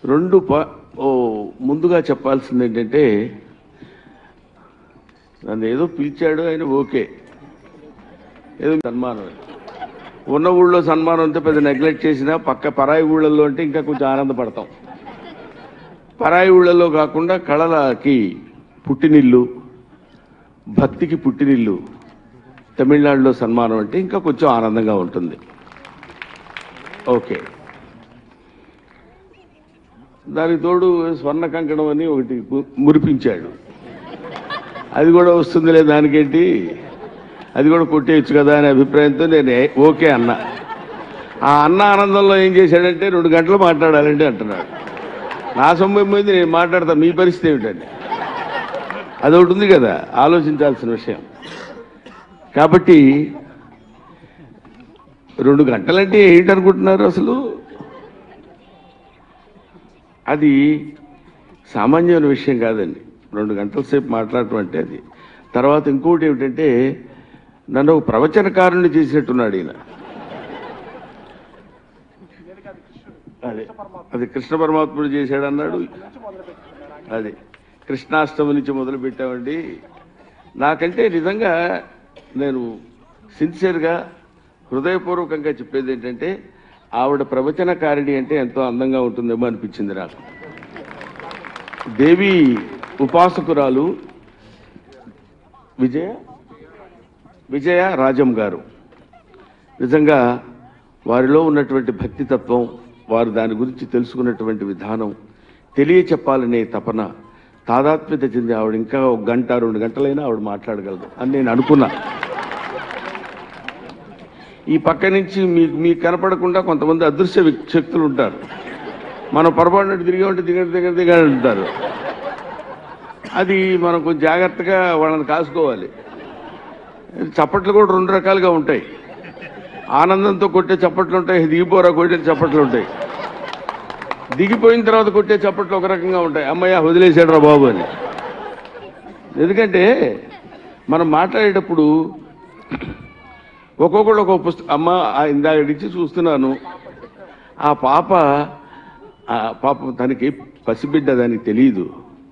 ముందుగా చెప్పాల్సింది ఏంటంటే, నన్ను ఏదో పిలిచాడు ఆయన, ఓకే, ఏదో సన్మానం, ఉన్న ఊళ్ళో సన్మానం అంతా పెద్ద నెగ్లెక్ట్ చేసినా పక్క పరాయి ఊళ్ళల్లో అంటే ఇంకా కొంచెం ఆనందపడతాం. పరాయి ఊళ్ళల్లో కాకుండా కళలకి పుట్టినిల్లు, భక్తికి పుట్టినిల్లు తమిళనాడులో సన్మానం అంటే ఇంకా కొంచెం ఆనందంగా ఉంటుంది. ఓకే, దానికి తోడు స్వర్ణ కంకణం అని ఒకటి మురిపించాడు. అది కూడా వస్తుందిలే, దానికేంటి, అది కూడా కొట్టేయచ్చు కదా అనే అభిప్రాయంతో నేను ఓకే అన్నా. ఆ అన్న ఆనందంలో ఏం చేశాడంటే 2 గంటలు మాట్లాడాలండి అంటున్నాడు. నా సొమ్ము పోయింది, నేను మాట్లాడతా, మీ పరిస్థితి ఏమిటండి? అదొకటి ఉంది కదా, ఆలోచించాల్సిన విషయం. కాబట్టి 2 గంటలంటే ఏంటనుకుంటున్నారు అసలు? అది సామాన్యమైన విషయం కాదండి. 2 గంటల సేపు మాట్లాడటం అంటే అది. తర్వాత ఇంకోటి ఏమిటంటే, నన్ను ఒక ప్రవచనకారుని చేసినట్టున్నాడు ఈయన. అది కృష్ణ పరమాత్ముడు చేశాడు అన్నాడు. అది కృష్ణాష్టమి నుంచి మొదలు పెట్టామండి. నాకంటే నిజంగా నేను సిన్సియర్గా హృదయపూర్వకంగా చెప్పేది ఏంటంటే, ఆవిడ ప్రవచనకారిణి అంటే ఎంతో అందంగా ఉంటుందేమో అనిపించింది నాకు. దేవి ఉపాసకురాలు విజయ రాజం గారు. నిజంగా వారిలో ఉన్నటువంటి భక్తితత్వం, వారు దాని గురించి తెలుసుకున్నటువంటి విధానం, తెలియచెప్పాలనే తపన, తాదాత్మ్యత చెంది ఆవిడ ఇంకా 1 గంట 2 గంటలైనా ఆవిడ మాట్లాడగలదు అని నేను అనుకున్నా. ఈ పక్క నుంచి మీకు కనపడకుండా కొంతమంది అదృశ్య శక్తులు ఉంటారు. మనం పొరపాటు తిరిగి ఉంటే దిగ ఉంటారు. అది మనం కొంచెం జాగ్రత్తగా వాళ్ళని కాసుకోవాలి. చప్పట్లు కూడా 2 రకాలుగా ఉంటాయి. ఆనందంతో కొట్టే చప్పట్లు ఉంటాయి, దిగిపోరా కొట్టే చప్పట్లు ఉంటాయి. దిగిపోయిన తర్వాత కొట్టే చప్పట్లు ఒక రకంగా ఉంటాయి, అమ్మయ్య వదిలేసాడు రా బాబు అని. ఎందుకంటే మనం మాట్లాడేటప్పుడు ఒక్కొక్కడు ఒక్కొక్క పుస్తకం, అమ్మ ఇందాక నుంచి చూస్తున్నాను, ఆ పాప తనకి పసిబిడ్డ, దానికి తెలియదు.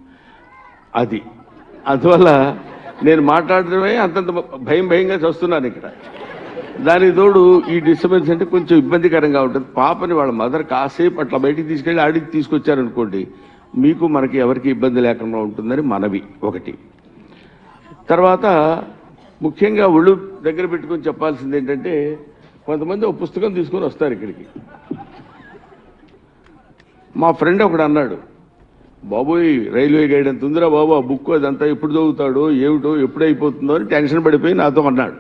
అందువల్ల నేను మాట్లాడటమే అంతంత భయంగా చూస్తున్నాను ఇక్కడ. దానికి తోడు ఈ డిస్టర్బెన్స్ అంటే కొంచెం ఇబ్బందికరంగా ఉంటుంది. పాపని వాళ్ళ మదర్ కాసేపు అట్లా బయటికి తీసుకెళ్ళి ఆడికి తీసుకొచ్చారనుకోండి, మీకు మనకి ఎవరికి ఇబ్బంది లేకుండా ఉంటుందని మనవి ఒకటి. తర్వాత ముఖ్యంగా ఒళ్ళు దగ్గర పెట్టుకొని చెప్పాల్సింది ఏంటంటే, కొంతమంది ఒక పుస్తకం తీసుకొని వస్తారు ఇక్కడికి. మా ఫ్రెండ్ ఒకడు అన్నాడు, బాబోయ్ రైల్వే గైడ్ అంత ఉందిరా బాబు, ఆ బుక్ అదంతా ఎప్పుడు చదువుతాడో ఏమిటో ఎప్పుడు అయిపోతుందో అని టెన్షన్ పడిపోయి నాతో అన్నాడు.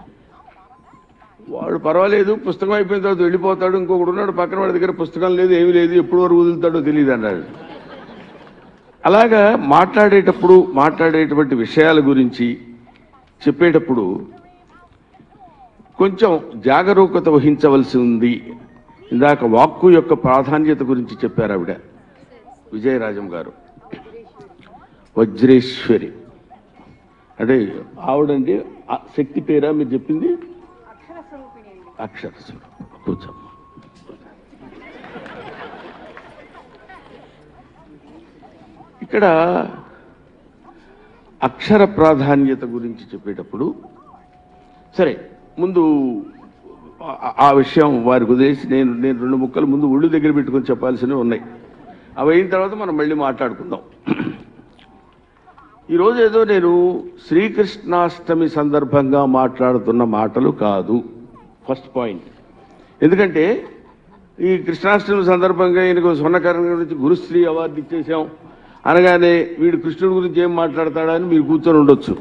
వాడు పర్వాలేదు, పుస్తకం అయిపోయిన తర్వాత వెళ్ళిపోతాడు. ఇంకొకడు ఉన్నాడు పక్కన, వాడి దగ్గర పుస్తకం లేదు, ఏమీ లేదు, ఎప్పుడు వరకు వదులుతాడో తెలియదు అన్నాడు. అలాగా మాట్లాడేటువంటి విషయాల గురించి చెప్పేటప్పుడు కొంచెం జాగరూకత వహించవలసి ఉంది. ఇందాక వాక్కు యొక్క ప్రాధాన్యత గురించి చెప్పారు ఆవిడ, విజయరాజం గారు. వజ్రేశ్వరి అంటే ఆవిడండి శక్తి పేరా మీరు చెప్పింది? అక్షర స్వరూపం. కూర్చోమ్మ. ఇక్కడ అక్షర ప్రాధాన్యత గురించి చెప్పేటప్పుడు సరే ముందు ఆ విషయం వారికి వదిలేసి నేను 2 ముక్కలు ముందు ఒళ్ళు దగ్గర పెట్టుకొని చెప్పాల్సినవి ఉన్నాయి. అవి అయిన తర్వాత మనం మళ్ళీ మాట్లాడుకుందాం. ఈరోజు ఏదో నేను శ్రీకృష్ణాష్టమి సందర్భంగా మాట్లాడుతున్న మాటలు కాదు, ఫస్ట్ పాయింట్. ఎందుకంటే ఈ కృష్ణాష్టమి సందర్భంగా ఈయనకు స్వర్ణకరణ గురించి గురుశ్రీ అవార్డు ఇచ్చేసాం అనగానే వీడు కృష్ణుడి గురించి ఏం మాట్లాడతాడా అని మీరు కూర్చొని ఉండొచ్చు.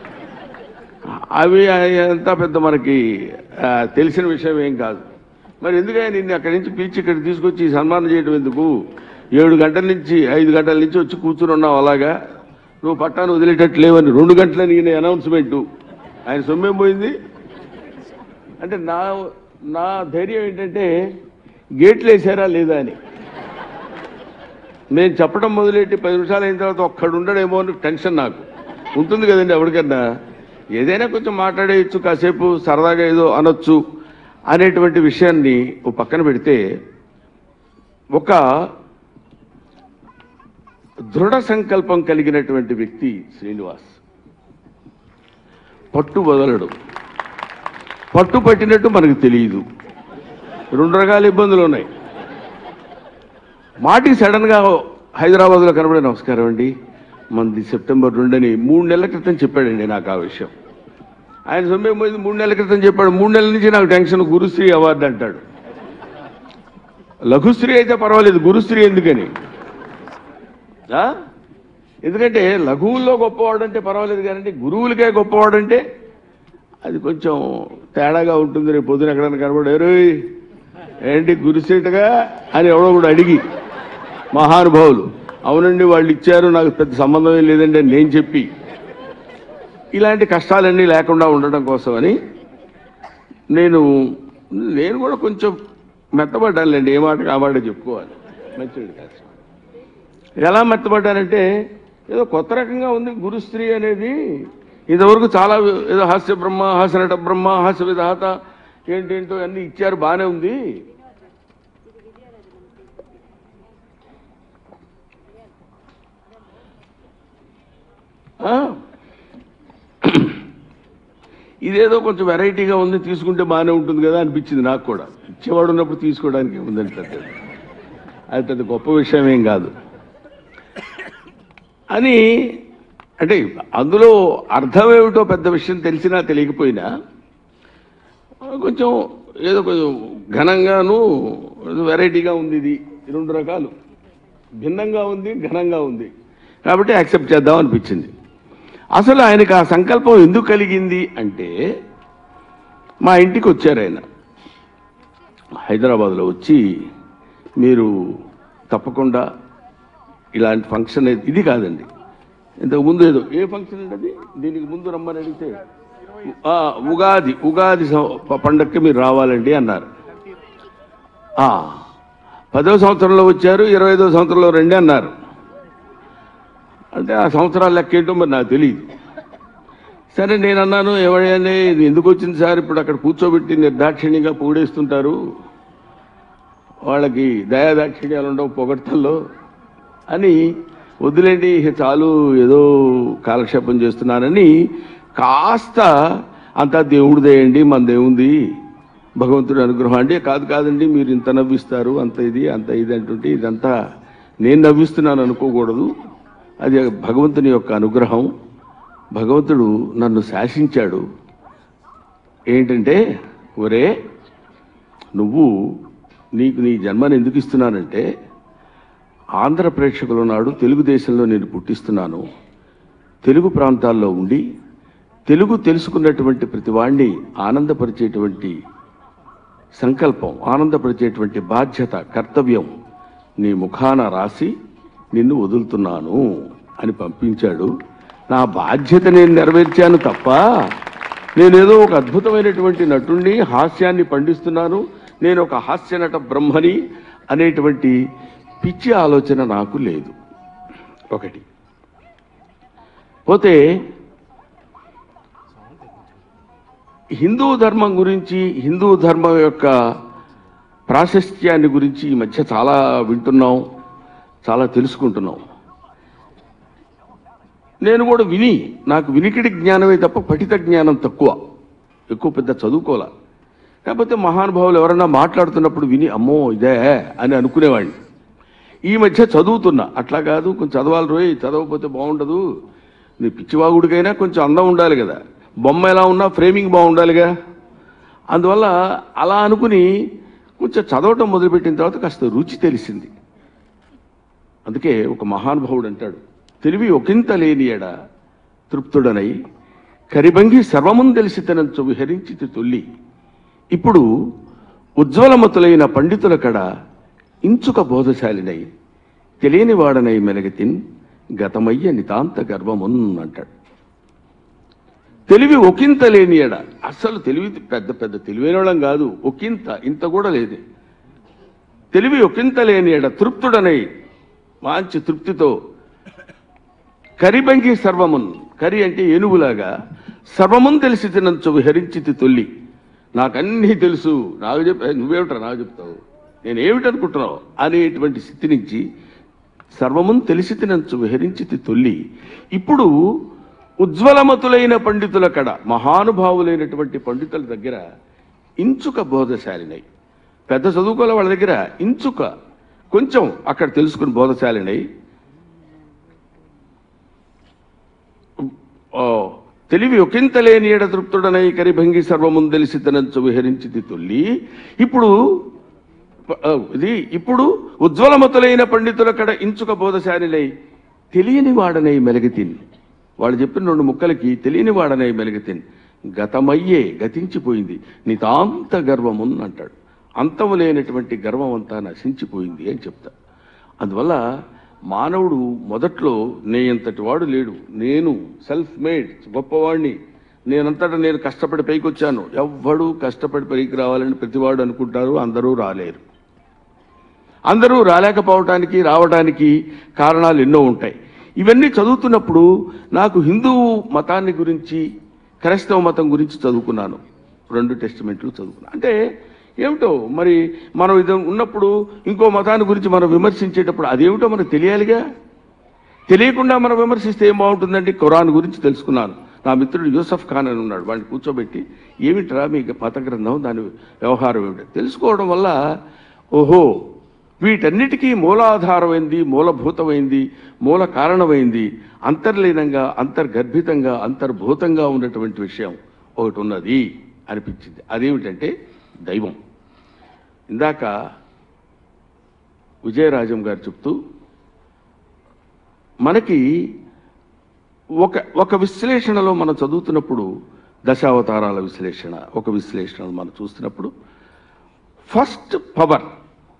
అవి అంతా పెద్ద మనకి తెలిసిన విషయం ఏం కాదు. మరి ఎందుకని నిన్ను అక్కడి నుంచి పిలిచి ఇక్కడ తీసుకొచ్చి సన్మానం చేయడం ఎందుకు? 7 గంటల నుంచి 5 గంటల నుంచి వచ్చి కూర్చుని ఉన్నావు, అలాగా నువ్వు పట్టాను వదిలేటట్టు లేవని 2 గంటలని ఈయన అనౌన్స్మెంటు. ఆయన సొమ్మేం పోయింది అంటే నా ధైర్యం ఏంటంటే గేట్లు వేసారా లేదా అని. నేను చెప్పడం మొదలెట్టి 10 నిమిషాలు అయిన తర్వాత ఒక్కడు ఉండడేమో అని టెన్షన్ నాకు ఉంటుంది కదండి. ఎవరికన్నా ఏదైనా కొంచెం మాట్లాడేయచ్చు, కాసేపు సరదాగా ఏదో అనొచ్చు అనేటువంటి విషయాన్ని ఓ పక్కన పెడితే, ఒక దృఢ సంకల్పం కలిగినటువంటి వ్యక్తి శ్రీనివాస్. పట్టు వదలడు. పట్టు పట్టినట్టు మనకు తెలియదు. 2 రకాల ఇబ్బందులు ఉన్నాయి. మాటికి సడన్గా హైదరాబాద్లో కనబడే, నమస్కారం అండి, మనది సెప్టెంబర్ 2 అని 3 నెలల క్రితం చెప్పాడండి నాకు ఆ విషయం. ఆయన సమయం పోయింది, 3 నెలల క్రితం చెప్పాడు. 3 నెలల నుంచి నాకు టెన్షన్, గురుశ్రీ అవార్డు అంటాడు. లఘుశ్రీ అయితే పర్వాలేదు, గురుశ్రీ ఎందుకని? ఎందుకంటే లఘువుల్లో గొప్పవాడంటే పర్వాలేదు, కానీ గురువులకే గొప్పవాడంటే అది కొంచెం తేడాగా ఉంటుంది. రేపు పొద్దున ఎక్కడైనా కనబడారు, ఏంటి గురుశ్రీటగా అని ఎవడో కూడా అడిగి, మహానుభావులు అవునండి వాళ్ళు ఇచ్చారు, నాకు పెద్ద సంబంధమే లేదండి అని నేను చెప్పి, ఇలాంటి కష్టాలన్నీ లేకుండా ఉండడం కోసమని నేను కూడా కొంచెం మెత్తబడ్డానులేండి. ఏ మాట ఆ మాట చెప్పుకోవాలి. మంచిది కాదు. ఎలా మెత్తబడ్డానంటే, ఏదో కొత్త రకంగా ఉంది గురుశ్రీ అనేది. ఇంతవరకు చాలా ఏదో హాస్య బ్రహ్మ, హాస్య నట బ్రహ్మ, హాస్య విధాత ఏంటేంటో అన్నీ ఇచ్చారు, బాగానే ఉంది. ఇదేదో కొంచెం వెరైటీగా ఉంది, తీసుకుంటే బాగానే ఉంటుంది కదా అనిపించింది నాకు కూడా. ఇచ్చేవాడు ఉన్నప్పుడు తీసుకోవడానికి ఉందంటే అది పెద్ద గొప్ప విషయం ఏం కాదు అని. అంటే అందులో అర్థం ఏమిటో పెద్ద విషయం తెలిసినా తెలియకపోయినా కొంచెం ఏదో కొంచెం ఘనంగాను వెరైటీగా ఉంది. ఇది 2 రకాలు, భిన్నంగా ఉంది, ఘనంగా ఉంది, కాబట్టి యాక్సెప్ట్ చేద్దాం అనిపించింది. అసలు ఆయనకు ఆ సంకల్పం ఎందుకు కలిగింది అంటే, మా ఇంటికి వచ్చారు ఆయన హైదరాబాద్లో. వచ్చి మీరు తప్పకుండా ఇలాంటి ఫంక్షన్ ఇది కాదండి, ఇంతకు ముందు ఏదో ఏ ఫంక్షన్ అండి అది, దీనికి ముందు రమ్మని అడిగితే ఉగాది పండగకి మీరు రావాలండి అన్నారు. 10వ సంవత్సరంలో వచ్చారు, 25వ సంవత్సరంలో రండి అన్నారు. అంటే ఆ సంవత్సరాల లెక్క ఏంటో మరి నాకు తెలియదు. సరే నేను అన్నాను, ఎవరైనా ఇది ఎందుకు వచ్చింది సార్, ఇప్పుడు అక్కడ కూర్చోబెట్టి నిర్దాక్షిణ్యంగా పొగిడేస్తుంటారు, వాళ్ళకి దయాదాక్షిణ్యాలు ఉండవు పొగడ్తల్లో అని, వద్దులేండి చాలు ఏదో కాలక్షేపం చేస్తున్నానని కాస్త అంతా దేవుడిదేయండి, మన దేవుంది, భగవంతుడి అనుగ్రహం అండి. కాదండి మీరు ఇంత నవ్విస్తారు, అంత ఇది అంటుంటే ఇదంతా నేను నవ్విస్తున్నాను అనుకోకూడదు, అది భగవంతుని యొక్క అనుగ్రహం. భగవంతుడు నన్ను శాసించాడు. ఏంటంటే, ఒరే నువ్వు నీకు నీ జన్మను ఎందుకు ఇస్తున్నానంటే, ఆంధ్ర ప్రేక్షకుల నాడు తెలుగుదేశంలో నేను పుట్టిస్తున్నాను. తెలుగు ప్రాంతాల్లో ఉండి తెలుగు తెలుసుకున్నటువంటి ప్రతి వాణ్ణి ఆనందపరిచేటువంటి సంకల్పం, ఆనందపరిచేటువంటి బాధ్యత, కర్తవ్యం నీ ముఖాన రాసి నిన్ను వదులుతున్నాను అని పంపించాడు. నా బాధ్యత నేను నెరవేర్చాను తప్ప నేనేదో ఒక అద్భుతమైనటువంటి నటుణ్ణి, హాస్యాన్ని పండిస్తున్నాను, నేను ఒక హాస్య నట బ్రహ్మని అనేటువంటి పిచ్చి ఆలోచన నాకు లేదు. ఒకటి పోతే, హిందూ ధర్మం గురించి, హిందూ ధర్మం యొక్క ప్రాశస్త్యాన్ని గురించి ఈ మధ్య చాలా వింటున్నాం, చాలా తెలుసుకుంటున్నాం. నేను కూడా నాకు వినికిడి జ్ఞానమే తప్ప పఠిత జ్ఞానం తక్కువ, ఎక్కువ పెద్ద చదువుకోలే. కాకపోతే మహానుభావులు ఎవరన్నా మాట్లాడుతున్నప్పుడు విని అమ్మో ఇదే అని అనుకునేవాడిని. ఈ మధ్య చదువుతున్నా, అట్లా కాదు కొంచెం చదవాలి రోయ్, చదవకపోతే బాగుండదు, నీ పిచ్చివాగుడికైనా కొంచెం అందం ఉండాలి కదా, బొమ్మ ఎలా ఉన్నా ఫ్రేమింగ్ బాగుండాలిగా. అందువల్ల అలా అనుకుని కొంచెం చదవటం మొదలుపెట్టిన తర్వాత కాస్త రుచి తెలిసింది. అందుకే ఒక మహానుభావుడు అంటాడు, తెలివి ఒకంత లేని ఎడ తృప్తుడనై కరిబంగి సర్వమున్ తెలిసి తనంచు విహరించి తొల్లి. ఇప్పుడు ఉజ్వలమతులైన పండితుల కడ ఇంచుక బోధశాలినై తెలియని వాడనై మెలగతిన్ గతమయ్య నితాంత గర్వమున్ అంటాడు. తెలివి ఒకంత లేని ఎడ, అసలు తెలివి పెద్ద తెలివైన వాళ్ళం కాదు, ఇంత కూడా లేదు. తెలివి ఒకంత లేని ఎడ తృప్తుడనై మంచి తృప్తితో కరిబంగి సర్వమున్, కరి అంటే ఏనుగులాగా, సర్వమున్ తెలిసి తినంచు విహరించి తొల్లి. నాకన్నీ తెలుసు, నాకు నువ్వేమిట్రా నాకు చెప్తావు, నేను ఏమిటనుకుంటున్నావు అనేటువంటి స్థితి నుంచి సర్వమున్ తెలిసితినంచు విహరించితి తొల్లి. ఇప్పుడు ఉజ్వలమతులైన పండితుల కడ, మహానుభావులైనటువంటి పండితుల దగ్గర ఇంచుక బోధశాలినై, పెద్ద చదువుకోలే వాళ్ళ దగ్గర ఇంచుక కొంచెం అక్కడ తెలుసుకుని బోధశాలినై, తెలివి ఒకంతలేని ఎడ తృప్తుడనై కరిభంగి సర్వమున్ తెలిసితనంచు విహరించితి తొల్లి. ఇప్పుడు ఉజ్వలమతులైన పండితుల కడ ఇంచుక బోధశాలినై తెలియని వాడనై మెలగితిన్. వాళ్ళు చెప్పిన 2 ముక్కలకి తెలియని వాడనై మెలగితిన్. గతమయ్యే గతించిపోయింది నితాంత గర్వమున్ అంటాడు. అంతము లేనటువంటి గర్వం అంతా నశించిపోయింది అని చెప్తా. అందువల్ల మానవుడు మొదట్లో నేనంతటి వాడు లేడు, నేను సెల్ఫ్ మేడ్ గొప్పవాడిని, నేనంతటా నేను కష్టపడి పైకి వచ్చాను. ఎవ్వడూ కష్టపడి పైకి రావాలని ప్రతివాడు అనుకుంటారు. అందరూ రాలేరు. అందరూ రాలేకపోవటానికి రావడానికి కారణాలు ఎన్నో ఉంటాయి. ఇవన్నీ చదువుతున్నప్పుడు నాకు హిందూ మతాన్ని గురించి, క్రైస్తవ మతం గురించి చదువుకున్నాను. 2 టెస్టిమెంట్లు చదువుకున్నాను. అంటే ఏమిటో మరి మనం ఇది ఉన్నప్పుడు ఇంకో మతాన్ని గురించి మనం విమర్శించేటప్పుడు అదేమిటో మనకు తెలియాలిగా. తెలియకుండా మనం విమర్శిస్తే ఏం బాగుంటుందండి. ఖురాన్ గురించి తెలుసుకున్నాను. నా మిత్రుడు యూసఫ్ ఖాన్ అని ఉన్నాడు, వాడిని కూర్చోబెట్టి ఏమిట్రా మీ మత గ్రంథం, దాని వ్యవహారం ఏమిటి తెలుసుకోవడం వల్ల ఓహో వీటన్నిటికీ మూలాధారమైంది, మూలభూతమైంది, మూల కారణమైంది, అంతర్లీనంగా, అంతర్గర్భితంగా, అంతర్భూతంగా ఉన్నటువంటి విషయం ఒకటి ఉన్నది అనిపించింది. అదేమిటంటే దైవం. ఇందాక విజయరాజం గారు చెప్తూ మనకి ఒక విశ్లేషణలో మనం చదువుతున్నప్పుడు, దశావతారాల విశ్లేషణ ఒక విశ్లేషణలో మనం చూస్తున్నప్పుడు, ఫస్ట్ పవర్,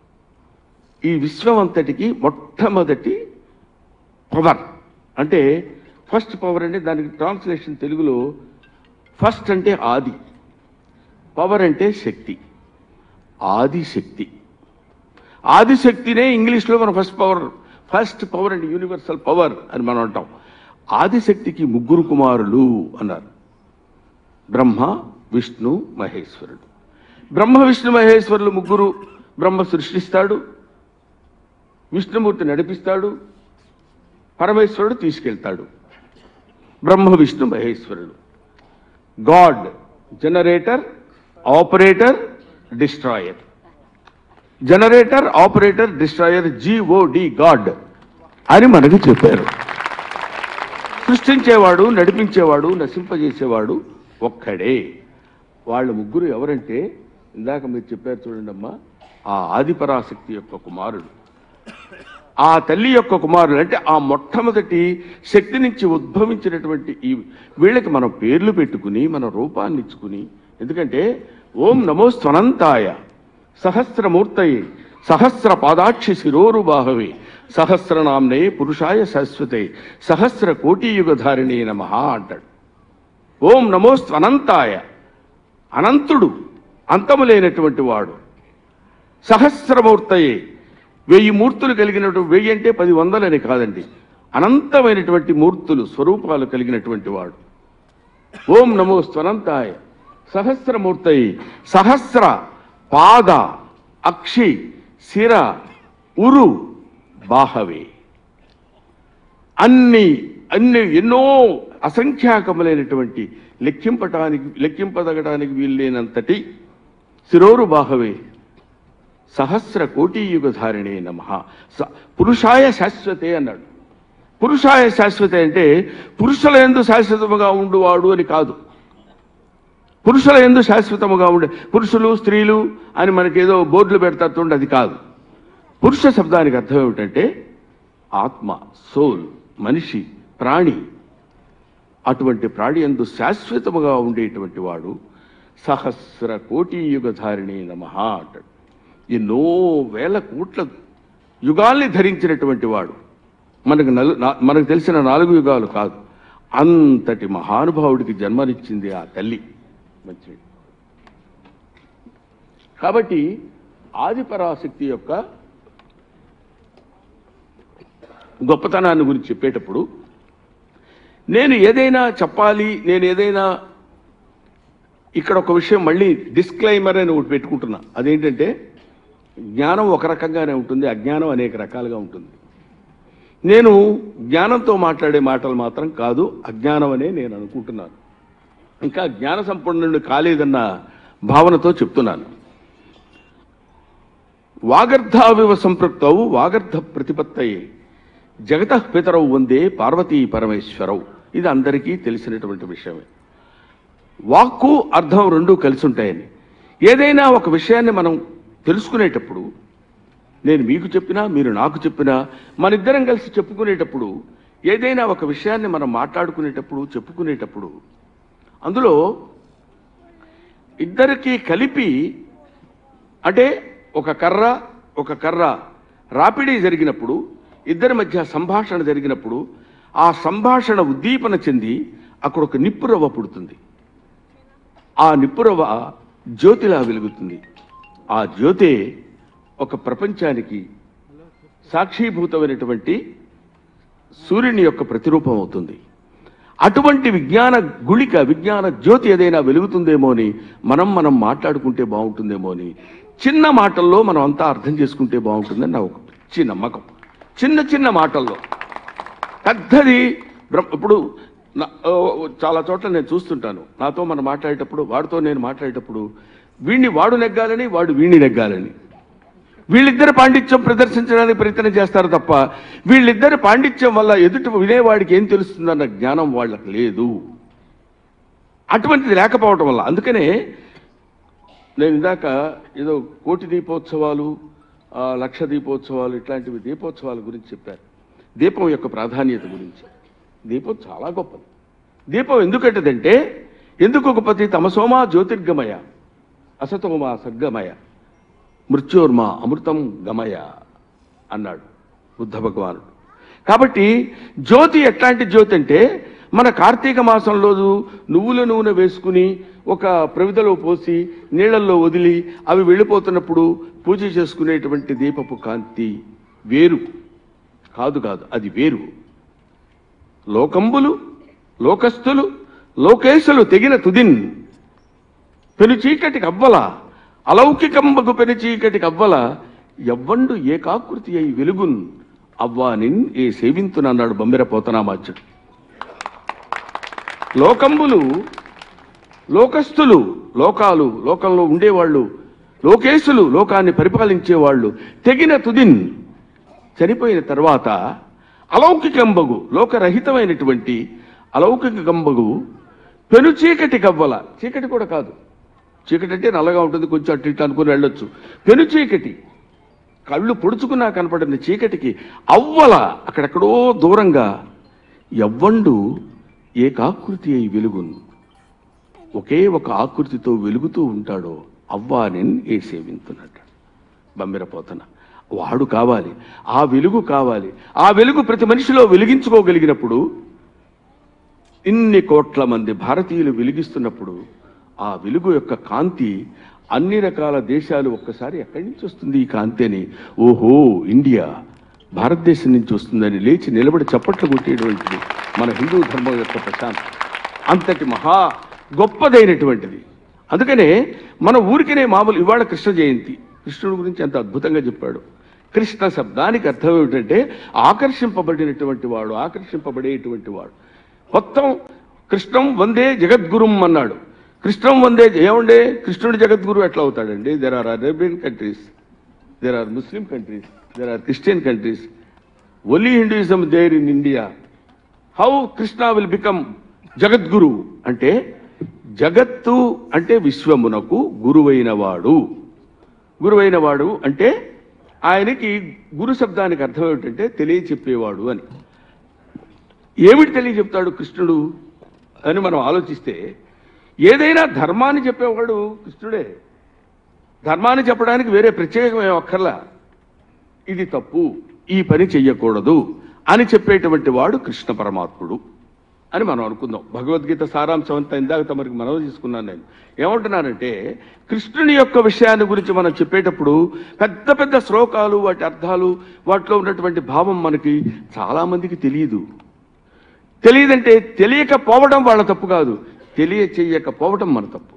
ఈ విశ్వం అంతటికి మొట్టమొదటి పవర్ అంటే ఫస్ట్ పవర్ అంటే దానికి ట్రాన్స్లేషన్ తెలుగులో ఫస్ట్ అంటే ఆది, పవర్ అంటే శక్తి, ఆదిశక్తి. ఆదిశక్తినే ఇంగ్లీష్లో మనం ఫస్ట్ పవర్ అంటే యూనివర్సల్ పవర్ అని మనం అంటాం. ఆదిశక్తికి 3 కుమారులు అన్నారు, బ్రహ్మ, విష్ణు, మహేశ్వరుడు. బ్రహ్మ, విష్ణు, మహేశ్వరులు 3. బ్రహ్మ సృష్టిస్తాడు, విష్ణుమూర్తి నడిపిస్తాడు, పరమేశ్వరుడు తీసుకెళ్తాడు. బ్రహ్మ, విష్ణు, మహేశ్వరుడు. God generator, operator, destroyer. Generator, operator, destroyer, GOD God అని మనకు చెప్పారు. సృష్టించేవాడు, నడిపించేవాడు, నశింపజేసేవాడు ఒక్కడే. వాళ్ళు 3 ఎవరంటే ఇందాక మీరు చెప్పారు చూడండి అమ్మా, ఆ ఆదిపరాశక్తి యొక్క కుమారుడు, ఆ తల్లి యొక్క కుమారులు. అంటే ఆ మొట్టమొదటి శక్తి నుంచి ఉద్భవించినటువంటి ఈ వీళ్ళకి మనం పేర్లు పెట్టుకుని మన రూపాన్ని ఇచ్చుకుని, ఎందుకంటే ఓం నమోస్త్వనంతాయ సహస్రమూర్తయే సహస్ర పాదాక్షి శిరోరుబాహవే సహస్రనామ్నే పురుషాయ శాశ్వతే సహస్ర కోటియుగధారిణే నమః అంటాడు. ఓం నమోస్త్వనంతాయ, అనంతుడు, అంతము లేనటువంటి వాడు. సహస్రమూర్తయే, 1000 మూర్తులు కలిగినటువంటి, 1000 అంటే 10 వందలని కాదండి, అనంతమైనటువంటి మూర్తులు, స్వరూపాలు కలిగినటువంటి వాడు. ఓం నమోస్త్వనంతాయ సహస్రమూర్తయే సహస్ర పాద అక్షి శిర ఉరు బాహవే. అన్ని ఎన్నో అసంఖ్యాకములైనటువంటి లెక్కింపదగడానికి వీల్లేనంతటి శిరోరు బాహవే సహస్ర కోటియుగధారిణే నమః. పురుషాయ శాశ్వతే అన్నాడు. పురుషాయ శాశ్వతే అంటే పురుషుల యందు శాశ్వతముగా ఉండువాడు అని కాదు. పురుషుల యందు శాశ్వతముగా ఉండే, పురుషులు స్త్రీలు అని మనకేదో బోర్డులు పెడతారు, అది కాదు. పురుష శబ్దానికి అర్థం ఏమిటంటే ఆత్మ, సోల్, మనిషి, ప్రాణి. అటువంటి ప్రాణి యందు శాశ్వతముగా ఉండేటువంటి వాడు సహస్ర కోటియుగధారిణే నమః అంటాడు. ఎన్నో వేల కోట్ల యుగాల్ని ధరించినటువంటి వాడు. మనకు తెలిసిన 4 యుగాలు కాదు, అంతటి మహానుభావుడికి జన్మనిచ్చింది ఆ తల్లి. మంచిది. కాబట్టి ఆదిపరాశక్తి యొక్క గొప్పతనాన్ని గురించి చెప్పేటప్పుడు నేను ఏదైనా చెప్పాలి, నేను ఏదైనా ఇక్కడ ఒక విషయం మళ్ళీ డిస్క్లైమర్ అని ఒకటి పెట్టుకుంటున్నా. అదేంటంటే జ్ఞానం ఒక రకంగానే ఉంటుంది, అజ్ఞానం అనేక రకాలుగా ఉంటుంది. నేను జ్ఞానంతో మాట్లాడే మాటలు మాత్రం కాదు, అజ్ఞానం అనే నేను అనుకుంటున్నాను. ఇంకా జ్ఞాన సంపన్నుడు కాలేదన్న భావనతో చెప్తున్నాను. వాగర్ధావివ సంపృక్తౌ వాగర్ధ ప్రతిపత్తయే జగతః పితరౌ వందే పార్వతీ పరమేశ్వరౌ. ఇది అందరికీ తెలిసినటువంటి విషయమే. వాక్కు అర్థం రెండూ కలిసి ఉంటాయని. ఏదైనా ఒక విషయాన్ని మనం తెలుసుకునేటప్పుడు, నేను మీకు చెప్పినా మీరు నాకు చెప్పినా, మనిద్దరం కలిసి చెప్పుకునేటప్పుడు, ఏదైనా ఒక విషయాన్ని మనం మాట్లాడుకునేటప్పుడు చెప్పుకునేటప్పుడు అందులో ఇద్దరికీ కలిపి, అంటే ఒక కర్ర రాపిడీ జరిగినప్పుడు, ఇద్దరి మధ్య సంభాషణ జరిగినప్పుడు ఆ సంభాషణ ఉద్దీపన చెంది అక్కడ ఒక నిప్పురవ్వ పుడుతుంది. ఆ నిప్పురవ్వ జ్యోతిలా వెలుగుతుంది. ఆ జ్యోతే ఒక ప్రపంచానికి సాక్షీభూతమైనటువంటి సూర్యుని యొక్క ప్రతిరూపం అవుతుంది. అటువంటి విజ్ఞాన గుళిక, విజ్ఞాన జ్యోతి ఏదైనా వెలుగుతుందేమో అని మనం మాట్లాడుకుంటే బాగుంటుందేమో అని, చిన్న మాటల్లో మనం అంతా అర్థం చేసుకుంటే బాగుంటుందని నా ఒక పిచ్చి నమ్మకం. చిన్న చిన్న మాటల్లో పెద్దది. ఇప్పుడు చాలా చోట్ల నేను చూస్తుంటాను, నాతో మనం మాట్లాడేటప్పుడు, వాడితో నేను మాట్లాడేటప్పుడు, వీడిని వాడు నెగ్గాలని, వాడు వీడిని నెగ్గాలని, వీళ్ళిద్దరి పాండిత్యం ప్రదర్శించడానికి ప్రయత్నం చేస్తారు తప్ప, వీళ్ళిద్దరి పాండిత్యం వల్ల ఎదుటి వినేవాడికి ఏం తెలుస్తుందన్న జ్ఞానం వాళ్ళకి లేదు. అటువంటిది లేకపోవటం వల్ల, అందుకనే నేను ఇందాక ఏదో కోటి దీపోత్సవాలు, లక్ష దీపోత్సవాలు, ఇట్లాంటివి దీపోత్సవాల గురించి చెప్పారు. దీపం యొక్క ప్రాధాన్యత గురించి. దీపం చాలా గొప్పది. దీపం ఎందుకంటదంటే, ఎందుకు గొప్పది? తమసోమా జ్యోతిర్గమయ అసతోమా సర్గమయ మృత్యోర్మా అమృతం గమయ అన్నాడు బుద్ధ భగవానుడు. కాబట్టి జ్యోతి ఎట్లాంటి జ్యోతి అంటే, మన కార్తీక మాసంలో నువ్వుల నూనె వేసుకుని ఒక ప్రవిదలో పోసి నీళ్లల్లో వదిలి అవి వెళ్ళిపోతున్నప్పుడు పూజ చేసుకునేటువంటి దీపపు కాంతి వేరు కాదు, అది వేరు. లోకంబులు లోకస్తులు లోకేశులు తెగిన తుదిన్ పెనుచీకటికి అవ్వల అలౌకికంబకు పెనుచీకటికి అవ్వల ఎవ్వండు ఏకాకృతి అయి వెలుగున్ అవ్వానిన్ ఏ సేవింతునన్నాడు బొమ్మెర పోతనామాచ్యుడు. లోకంబులు లోకస్తులు, లోకాలు, లోకంలో ఉండేవాళ్ళు, లోకేశులు, లోకాన్ని పరిపాలించేవాళ్ళు, తెగిన తుదిన్ చనిపోయిన తర్వాత అలౌకికంబగు, లోకరహితమైనటువంటి అలౌకికంబగు పెనుచీకటి కవ్వల, చీకటి కూడా కాదు, చీకటి అంటే నల్లగా ఉంటుంది, కొంచెం అటు ఇటు అనుకుని వెళ్ళొచ్చు. పెనుచీకటి, కళ్ళు పొడుచుకున్నా కనపడిన చీకటికి అవ్వల, అక్కడెక్కడో దూరంగా ఎవ్వండు ఏకాకృతి అయి వెలుగును, ఒకే ఒక ఆకృతితో వెలుగుతూ ఉంటాడో అవ్వానిన్ ఏ సేవింతున్నట్టు బమ్మెరపోతన. వాడు కావాలి, ఆ వెలుగు కావాలి. ఆ వెలుగు ప్రతి మనిషిలో వెలిగించుకోగలిగినప్పుడు, ఇన్ని కోట్ల మంది భారతీయులు వెలిగిస్తున్నప్పుడు, ఆ వెలుగు యొక్క కాంతి అన్ని రకాల దేశాలు ఒక్కసారి ఎక్కడి నుంచి వస్తుంది ఈ కాంతి అని, ఓహో ఇండియా భారతదేశం నుంచి వస్తుందని లేచి నిలబడి చప్పట్లు కొట్టేటువంటిది మన హిందూ ధర్మం యొక్క ప్రశాంతం. అంతటి మహా గొప్పదైనటువంటిది. అందుకనే మన ఊరికినే మామూలు, ఇవాళ కృష్ణ జయంతి, కృష్ణుడి గురించి ఎంత అద్భుతంగా చెప్పాడు. కృష్ణ శబ్దానికి అర్థం ఏమిటంటే ఆకర్షింపబడినటువంటి వాడు, ఆకర్షింపబడేటువంటి వాడు. మొత్తం కృష్ణం వందే జగద్గురుం అన్నాడు. కృష్ణం వందే ఏమండే కృష్ణుడు జగద్గురు ఎట్లా అవుతాడండి? There are Arabian countries, there are Muslim countries, there are Christian countries, only Hinduism there in India. How Krishna will become Jagadguru అంటే, జగత్తు అంటే విశ్వమునకు గురువైన వాడు. గురువైన వాడు అంటే ఆయనకి గురు శబ్దానికి అర్థం ఏమిటంటే తెలియచెప్పేవాడు అని. ఏమిటి తెలియచెప్తాడు కృష్ణుడు అని మనం ఆలోచిస్తే, ఏదైనా ధర్మాన్ని చెప్పేవాడు కృష్ణుడే. ధర్మాన్ని చెప్పడానికి వేరే ప్రత్యేకమే అక్కర్లా. ఇది తప్పు, ఈ పని చెయ్యకూడదు అని చెప్పేటువంటి వాడు కృష్ణ పరమాత్ముడు అని మనం అనుకుందాం. భగవద్గీత సారాంశం అంతా ఇందాక తమరికి మనవి తీసుకున్నాను. నేను ఏమంటున్నానంటే, కృష్ణుని యొక్క విషయాన్ని గురించి మనం చెప్పేటప్పుడు పెద్ద పెద్ద శ్లోకాలు, వాటి అర్థాలు, వాటిలో ఉన్నటువంటి భావం మనకి చాలామందికి తెలియదంటే తెలియకపోవడం వాళ్ళ తప్పు కాదు, తెలియచేయకపోవడం మన తప్పు.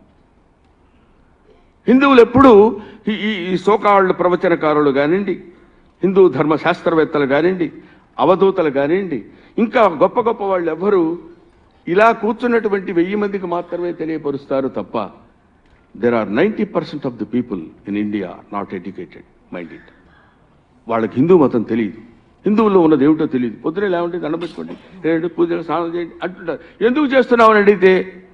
హిందువులు ఎప్పుడూ ఈ సోకాళ్ళు ప్రవచనకారులు కానివ్వండి, హిందూ ధర్మ శాస్త్రవేత్తలు కానివ్వండి, అవధూతలు కానివ్వండి, ఇంకా గొప్ప గొప్ప వాళ్ళు ఎవ్వరూ ఇలా కూర్చున్నటువంటి 1000 మందికి మాత్రమే తెలియపరుస్తారు తప్ప there are 90% of the people in India not educated minded. వాళ్ళకి హిందూ మతం తెలియదు, హిందువుల్లో ఉన్నది ఏమిటో తెలియదు. పొద్దునే లేవంటే దండం పెట్టుకోండి, రేడు పూజలు స్నానం చేయండి అంటుంటారు. ఎందుకు చేస్తున్నామని అడిగితే,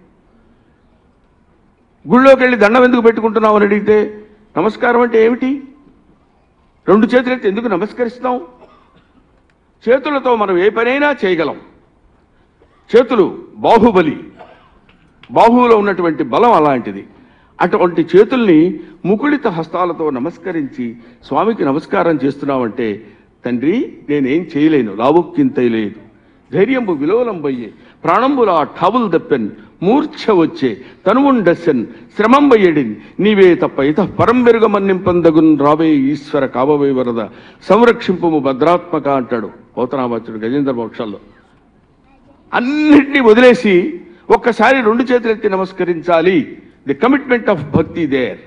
గుళ్ళోకి వెళ్ళి దండం ఎందుకు పెట్టుకుంటున్నామని అడిగితే, నమస్కారం అంటే ఏమిటి, 2 చేతులెత్తి ఎందుకు నమస్కరిస్తాం? చేతులతో మనం ఏ పనైనా చేయగలం. చేతులు బాహుబలి, బాహువులో ఉన్నటువంటి బలం అలాంటిది. అటువంటి చేతుల్ని ముకుళిత హస్తాలతో నమస్కరించి స్వామికి నమస్కారం చేస్తున్నామంటే, తండ్రి నేనేం చేయలేను, లావుక్కింతలేదు, ధైర్యంబు విలోలంబయ్యే, ప్రాణంబుల ఠావులు దప్పెన్, మూర్ఛ వచ్చే తనువుండెస్సెన్, శ్రమంబయ్యడిన్ నీవే తప్ప ఇత పరంబెరుగ మన్నింపందగున్, రావే ఈశ్వర కావవే వరద, సంరక్షింపుము భద్రాత్మక అంటాడు పోతనామాచుడు గజేంద్ర మోక్షాల్లో. అన్నిటినీ వదిలేసి ఒక్కసారి 2 చేతులెత్తి నమస్కరించాలి. The commitment of bhakti there.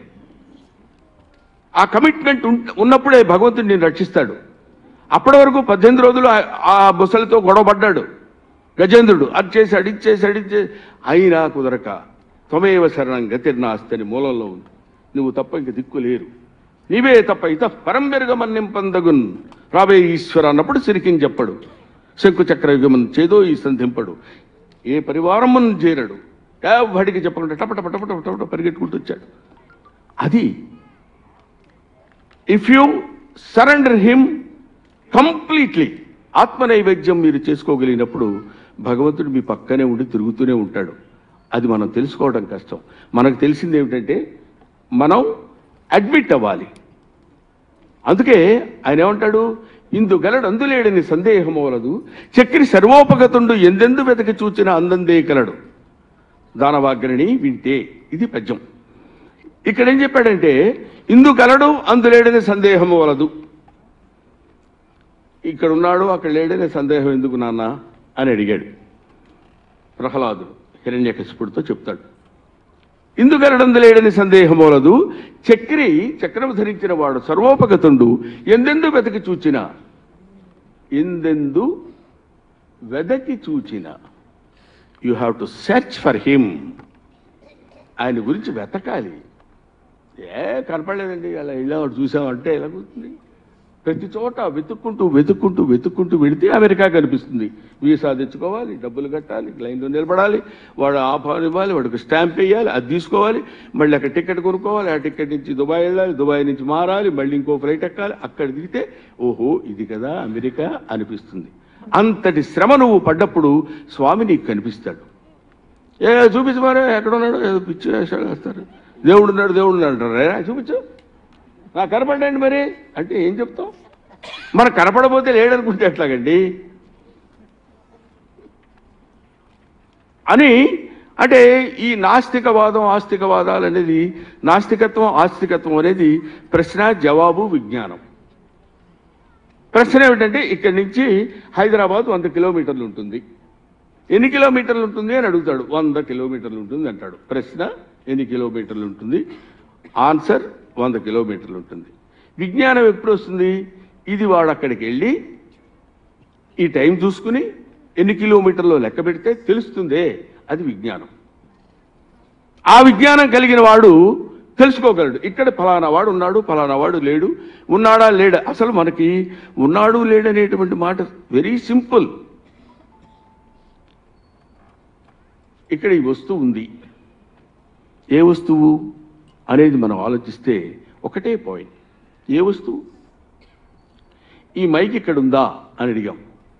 ఆ కమిట్మెంట్ ఉన్నప్పుడే భగవంతుడు నేను రక్షిస్తాడు. అప్పటి వరకు 18 రోజులు ఆ బుసలతో గొడవపడ్డాడు గజేంద్రుడు. అది చేశాడు అయినా కుదరక త్వమేవ శరణం గతిర్నాస్తి మూలంలో ఉంది. నువ్వు తప్ప ఇంక దిక్కు లేరు, నీవే తప్ప ఇత పరంబెరుగ మన్నింపందగున్, రావే ఈశ్వర అన్నప్పుడు సిరికిని చెప్పడు, శంకు చక్ర యుగమన్ చేదో ఈ సంధింపడు, ఏ పరివారమును చేరడు, వాడికి చెప్పకుండా టపటపటపట పరిగెట్టుకుంటూ వచ్చాడు. అది if you surrender him completely, ఆత్మనైవేద్యం మీరు చేసుకోగలిగినప్పుడు భగవంతుడు మీ పక్కనే ఉండి తిరుగుతూనే ఉంటాడు. అది మనం తెలుసుకోవడం కష్టం. మనకు తెలిసింది ఏమిటంటే మనం అడ్మిట్ అవ్వాలి. అందుకే ఆయన ఏమంటాడు, ఇందు గలడు అందులేడని సందేహము వలదు, చక్రి సర్వోపగతుండు ఎందెందు వెతకి చూచిన అందందే కలడు, దానవాగ్రణి వింటే. ఇది పద్యం. ఇక్కడ ఏం చెప్పాడంటే, ఇందు గలడు అందులేడని సందేహము వలదు. ఇక్కడ ఉన్నాడు అక్కడ లేడనే సందేహం ఎందుకు నాన్న అని అడిగాడు ప్రహ్లాదుడు. హిరణ్యకశిపుడితో చెప్తాడు, ఇందుగలడందు లేడని సందేహం వలదు, చక్రం ధరించిన వాడు సర్వోపగతుండు ఎందెందు వెతకి చూచిన, ఎందెందు వెదకి చూచిన. You have to search for him. ఆయన గురించి వెతకాలి. కనపడలేదండి అలా ఇలా చూసామంటే ఎలా కూర్చుంది. ప్రతి చోట వెతుక్కుంటూ వెళితే అమెరికా కనిపిస్తుంది. వీసా తెచ్చుకోవాలి, డబ్బులు కట్టాలి, లైన్లో నిలబడాలి, వాడు ఆఫర్ ఇవ్వాలి, వాడికి స్టాంప్ వేయాలి, అది తీసుకోవాలి, మళ్ళీ అక్కడ టికెట్ కొనుక్కోవాలి, ఆ టికెట్ నుంచి దుబాయ్ వెళ్ళాలి, దుబాయ్ నుంచి మారాలి, మళ్ళీ ఇంకో ఫ్లైట్ ఎక్కాలి, అక్కడ దిగితే ఓహో ఇది కదా అమెరికా అనిపిస్తుంది. అంతటి శ్రమ నువ్వు పడ్డప్పుడు స్వామి నీకు కనిపిస్తాడు. చూపించమారే ఎక్కడున్నాడు, ఏదో పిచ్చి వేషాలు వేస్తారు, దేవుడు ఉన్నాడు అంటారు, చూపించు నాకు కనపడండి మరి అంటే ఏం చెప్తాం? మనకు కనపడబోతే లేడనుకుంటే ఎట్లాగండి అని. అంటే ఈ నాస్తికవాదం ఆస్తికవాదాలు అనేది, నాస్తికత్వం ఆస్తికత్వం అనేది ప్రశ్న జవాబు విజ్ఞానం. ప్రశ్న ఏమిటంటే, ఇక్కడి నుంచి హైదరాబాద్ 100 కిలోమీటర్లు ఉంటుంది, ఎన్ని కిలోమీటర్లు ఉంటుంది అని అడుగుతాడు. 100 కిలోమీటర్లు ఉంటుంది అంటాడు. ప్రశ్న ఎన్ని కిలోమీటర్లు ఉంటుంది, ఆన్సర్ 100 కిలోమీటర్లు ఉంటుంది. విజ్ఞానం ఎప్పుడు వస్తుంది? ఇది వాడు అక్కడికి వెళ్ళి ఈ టైం చూసుకుని ఎన్ని కిలోమీటర్లో లెక్క పెడితే తెలుస్తుందే, అది విజ్ఞానం. ఆ విజ్ఞానం కలిగిన వాడు తెలుసుకోగలడు. ఇక్కడ ఫలానా వాడు ఉన్నాడు, ఫలానా వాడు లేడు, ఉన్నాడా లేడా. అసలు మనకి ఉన్నాడు లేడనేటువంటి మాట వెరీ సింపుల్. ఇక్కడ ఈ వస్తువు ఉంది, ఏ వస్తువు అనేది మనం ఆలోచిస్తే ఒకటే పాయింట్, ఏ వస్తువు? ఈ మైక్ ఇక్కడ ఉందా అని అడిగాం,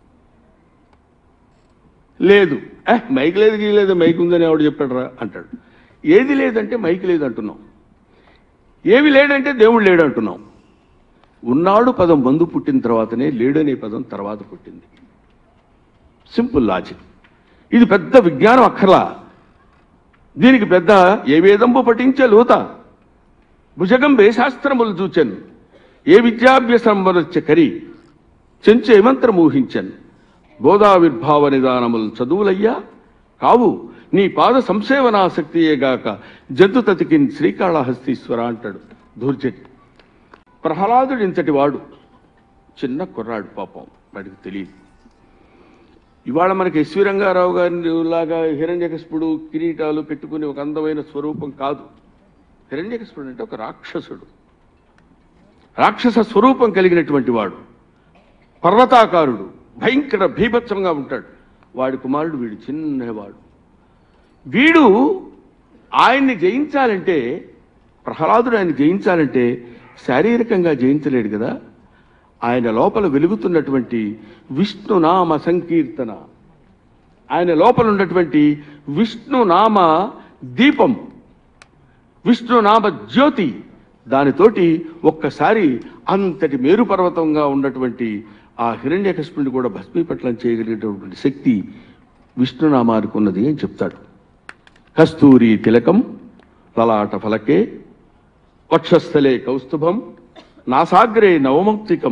లేదు. మైక్ లేదు, మైక్ ఉందని ఎవడు చెప్పాడరా అంటాడు. ఏది లేదంటే మైక్ లేదు అంటున్నాం, ఏమి లేడంటే దేవుడు లేడు అంటున్నాం. ఉన్నాడు పదం ముందు పుట్టిన తర్వాతనే లేడనే పదం తర్వాత పుట్టింది. Simple logic. ఇది పెద్ద విజ్ఞానం అక్కర్లా. దీనికి పెద్ద ఏ వేదంబు పఠించే లోత, భుజగంబే శాస్త్రములు చూచన్, ఏ విద్యాభ్యాసంబరచ్చ కరి చెంచు ఏమంత్రం ఊహించన్, బోధావిర్భావ నిదానములు చదువులయ్యా కావు, నీ పాద సంసేవనాసక్తియేగాక జంతు తతికిన్ శ్రీకాళహస్తీశ్వర అంటాడు ధూర్జటి. ప్రహ్లాదుడు ఇంతటి వాడు, చిన్న కుర్రాడు పాపం. వాడికి తెలియదు. ఇవాళ మనకి ఎస్వి రంగారావు గారి లాగా హిరణ్యకశిపుడు కిరీటాలు పెట్టుకుని ఒక అందమైన స్వరూపం కాదు. హిరణ్యకశిపుడు అంటే ఒక రాక్షసుడు, రాక్షస స్వరూపం కలిగినటువంటి వాడు, పర్వతాకారుడు, భయంకర భీభత్సంగా ఉంటాడు. వాడి కుమారుడు వీడు చిన్నవాడు. వీడు ఆయన్ని జయించాలంటే, ప్రహ్లాదుడు ఆయన్ని జయించాలంటే శారీరకంగా జయించలేడు కదా. ఆయన లోపల వెలుగుతున్నటువంటి విష్ణునామ సంకీర్తన, ఆయన లోపల ఉన్నటువంటి విష్ణునామ దీపం, విష్ణునామ జ్యోతి, దానితోటి ఒక్కసారి అంతటి మేరు పర్వతంగా ఉన్నటువంటి ఆ హిరణ్యకశిపుడిని కూడా భస్మీపట్లం చేయగలిగేటటువంటి శక్తి విష్ణునామానికి ఉన్నది అని చెప్తాడు. కస్తూరి తిలకం లలాట ఫలకే వక్షస్థలే కౌస్తుభం నాసాగ్రే నవమౌక్తికం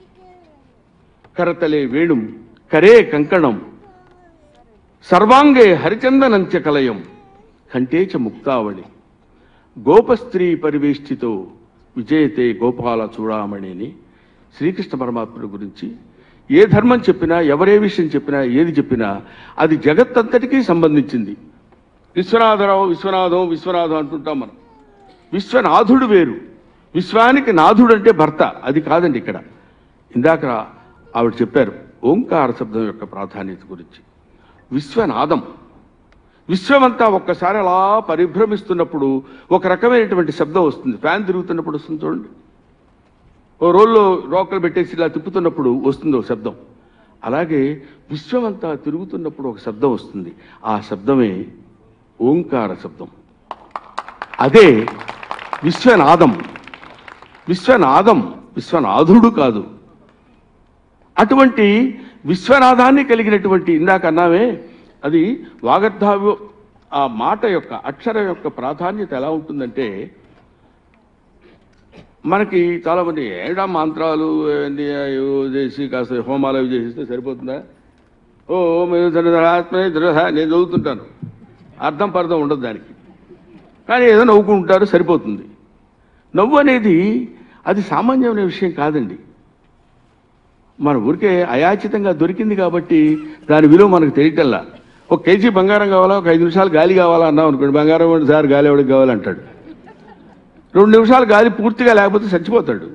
కరతలే వేణుం కరే కంకణం సర్వాంగే హరిచందనంచ కలయం కంటే చ ముక్తావళి గోపస్త్రీ పరివేష్టితో విజయతే గోపాల చూడామణి అని శ్రీకృష్ణ పరమాత్ముడి గురించి ఏ ధర్మం చెప్పినా, ఎవరే విషయం చెప్పినా, ఏది చెప్పినా అది జగత్తంతటికీ సంబంధించింది. విశ్వనాథరావు విశ్వనాథం విశ్వనాథం అంటుంటాం మనం. విశ్వనాథుడు వేరు, విశ్వానికి నాథుడు అంటే భర్త, అది కాదండి ఇక్కడ. ఇందాక ఆవిడ చెప్పారు ఓంకార శబ్దం యొక్క ప్రాధాన్యత గురించి. విశ్వనాదం, విశ్వమంతా ఒక్కసారి అలా పరిభ్రమిస్తున్నప్పుడు ఒక రకమైనటువంటి శబ్దం వస్తుంది. ఫ్యాన్ తిరుగుతున్నప్పుడు వస్తుంది చూడండి, ఓ రోల్లో రోకలు పెట్టేసి ఇలా తిప్పుతున్నప్పుడు వస్తుంది ఒక శబ్దం. అలాగే విశ్వమంతా తిరుగుతున్నప్పుడు ఒక శబ్దం వస్తుంది. ఆ శబ్దమే ఓంకార శబ్దం, అదే విశ్వనాదం. విశ్వనాదం, విశ్వనాథుడు కాదు. అటువంటి విశ్వనాదాన్ని కలిగినటువంటి ఇందాక అన్నామే, అది వాగర్ధావ్య ఆ మాట యొక్క అక్షరం యొక్క ప్రాధాన్యత ఎలా ఉంటుందంటే, మనకి చాలామంది ఏడా మంత్రాలు చేసి కాస్త హోమాలు అవి చేసిస్తే సరిపోతుందా? ఓ నేను చదువుతుంటాను, అర్థం పర్థం ఉండదు దానికి, కానీ ఏదో నవ్వుకుంటారు సరిపోతుంది. నవ్వు అనేది అది సామాన్యమైన విషయం కాదండి. మన ఊరికే అయాచితంగా దొరికింది కాబట్టి దాని విలువ మనకు తెలియటల్లా. ఒక కేజీ బంగారం కావాలా, ఒక 5 నిమిషాలు గాలి కావాలా అన్నాం అనుకోండి, బంగారం ఇవ్వండి సార్, గాలి ఎవరికి కావాలంటాడు. 2 నిమిషాలు గాలి పూర్తిగా లేకపోతే చచ్చిపోతాడు.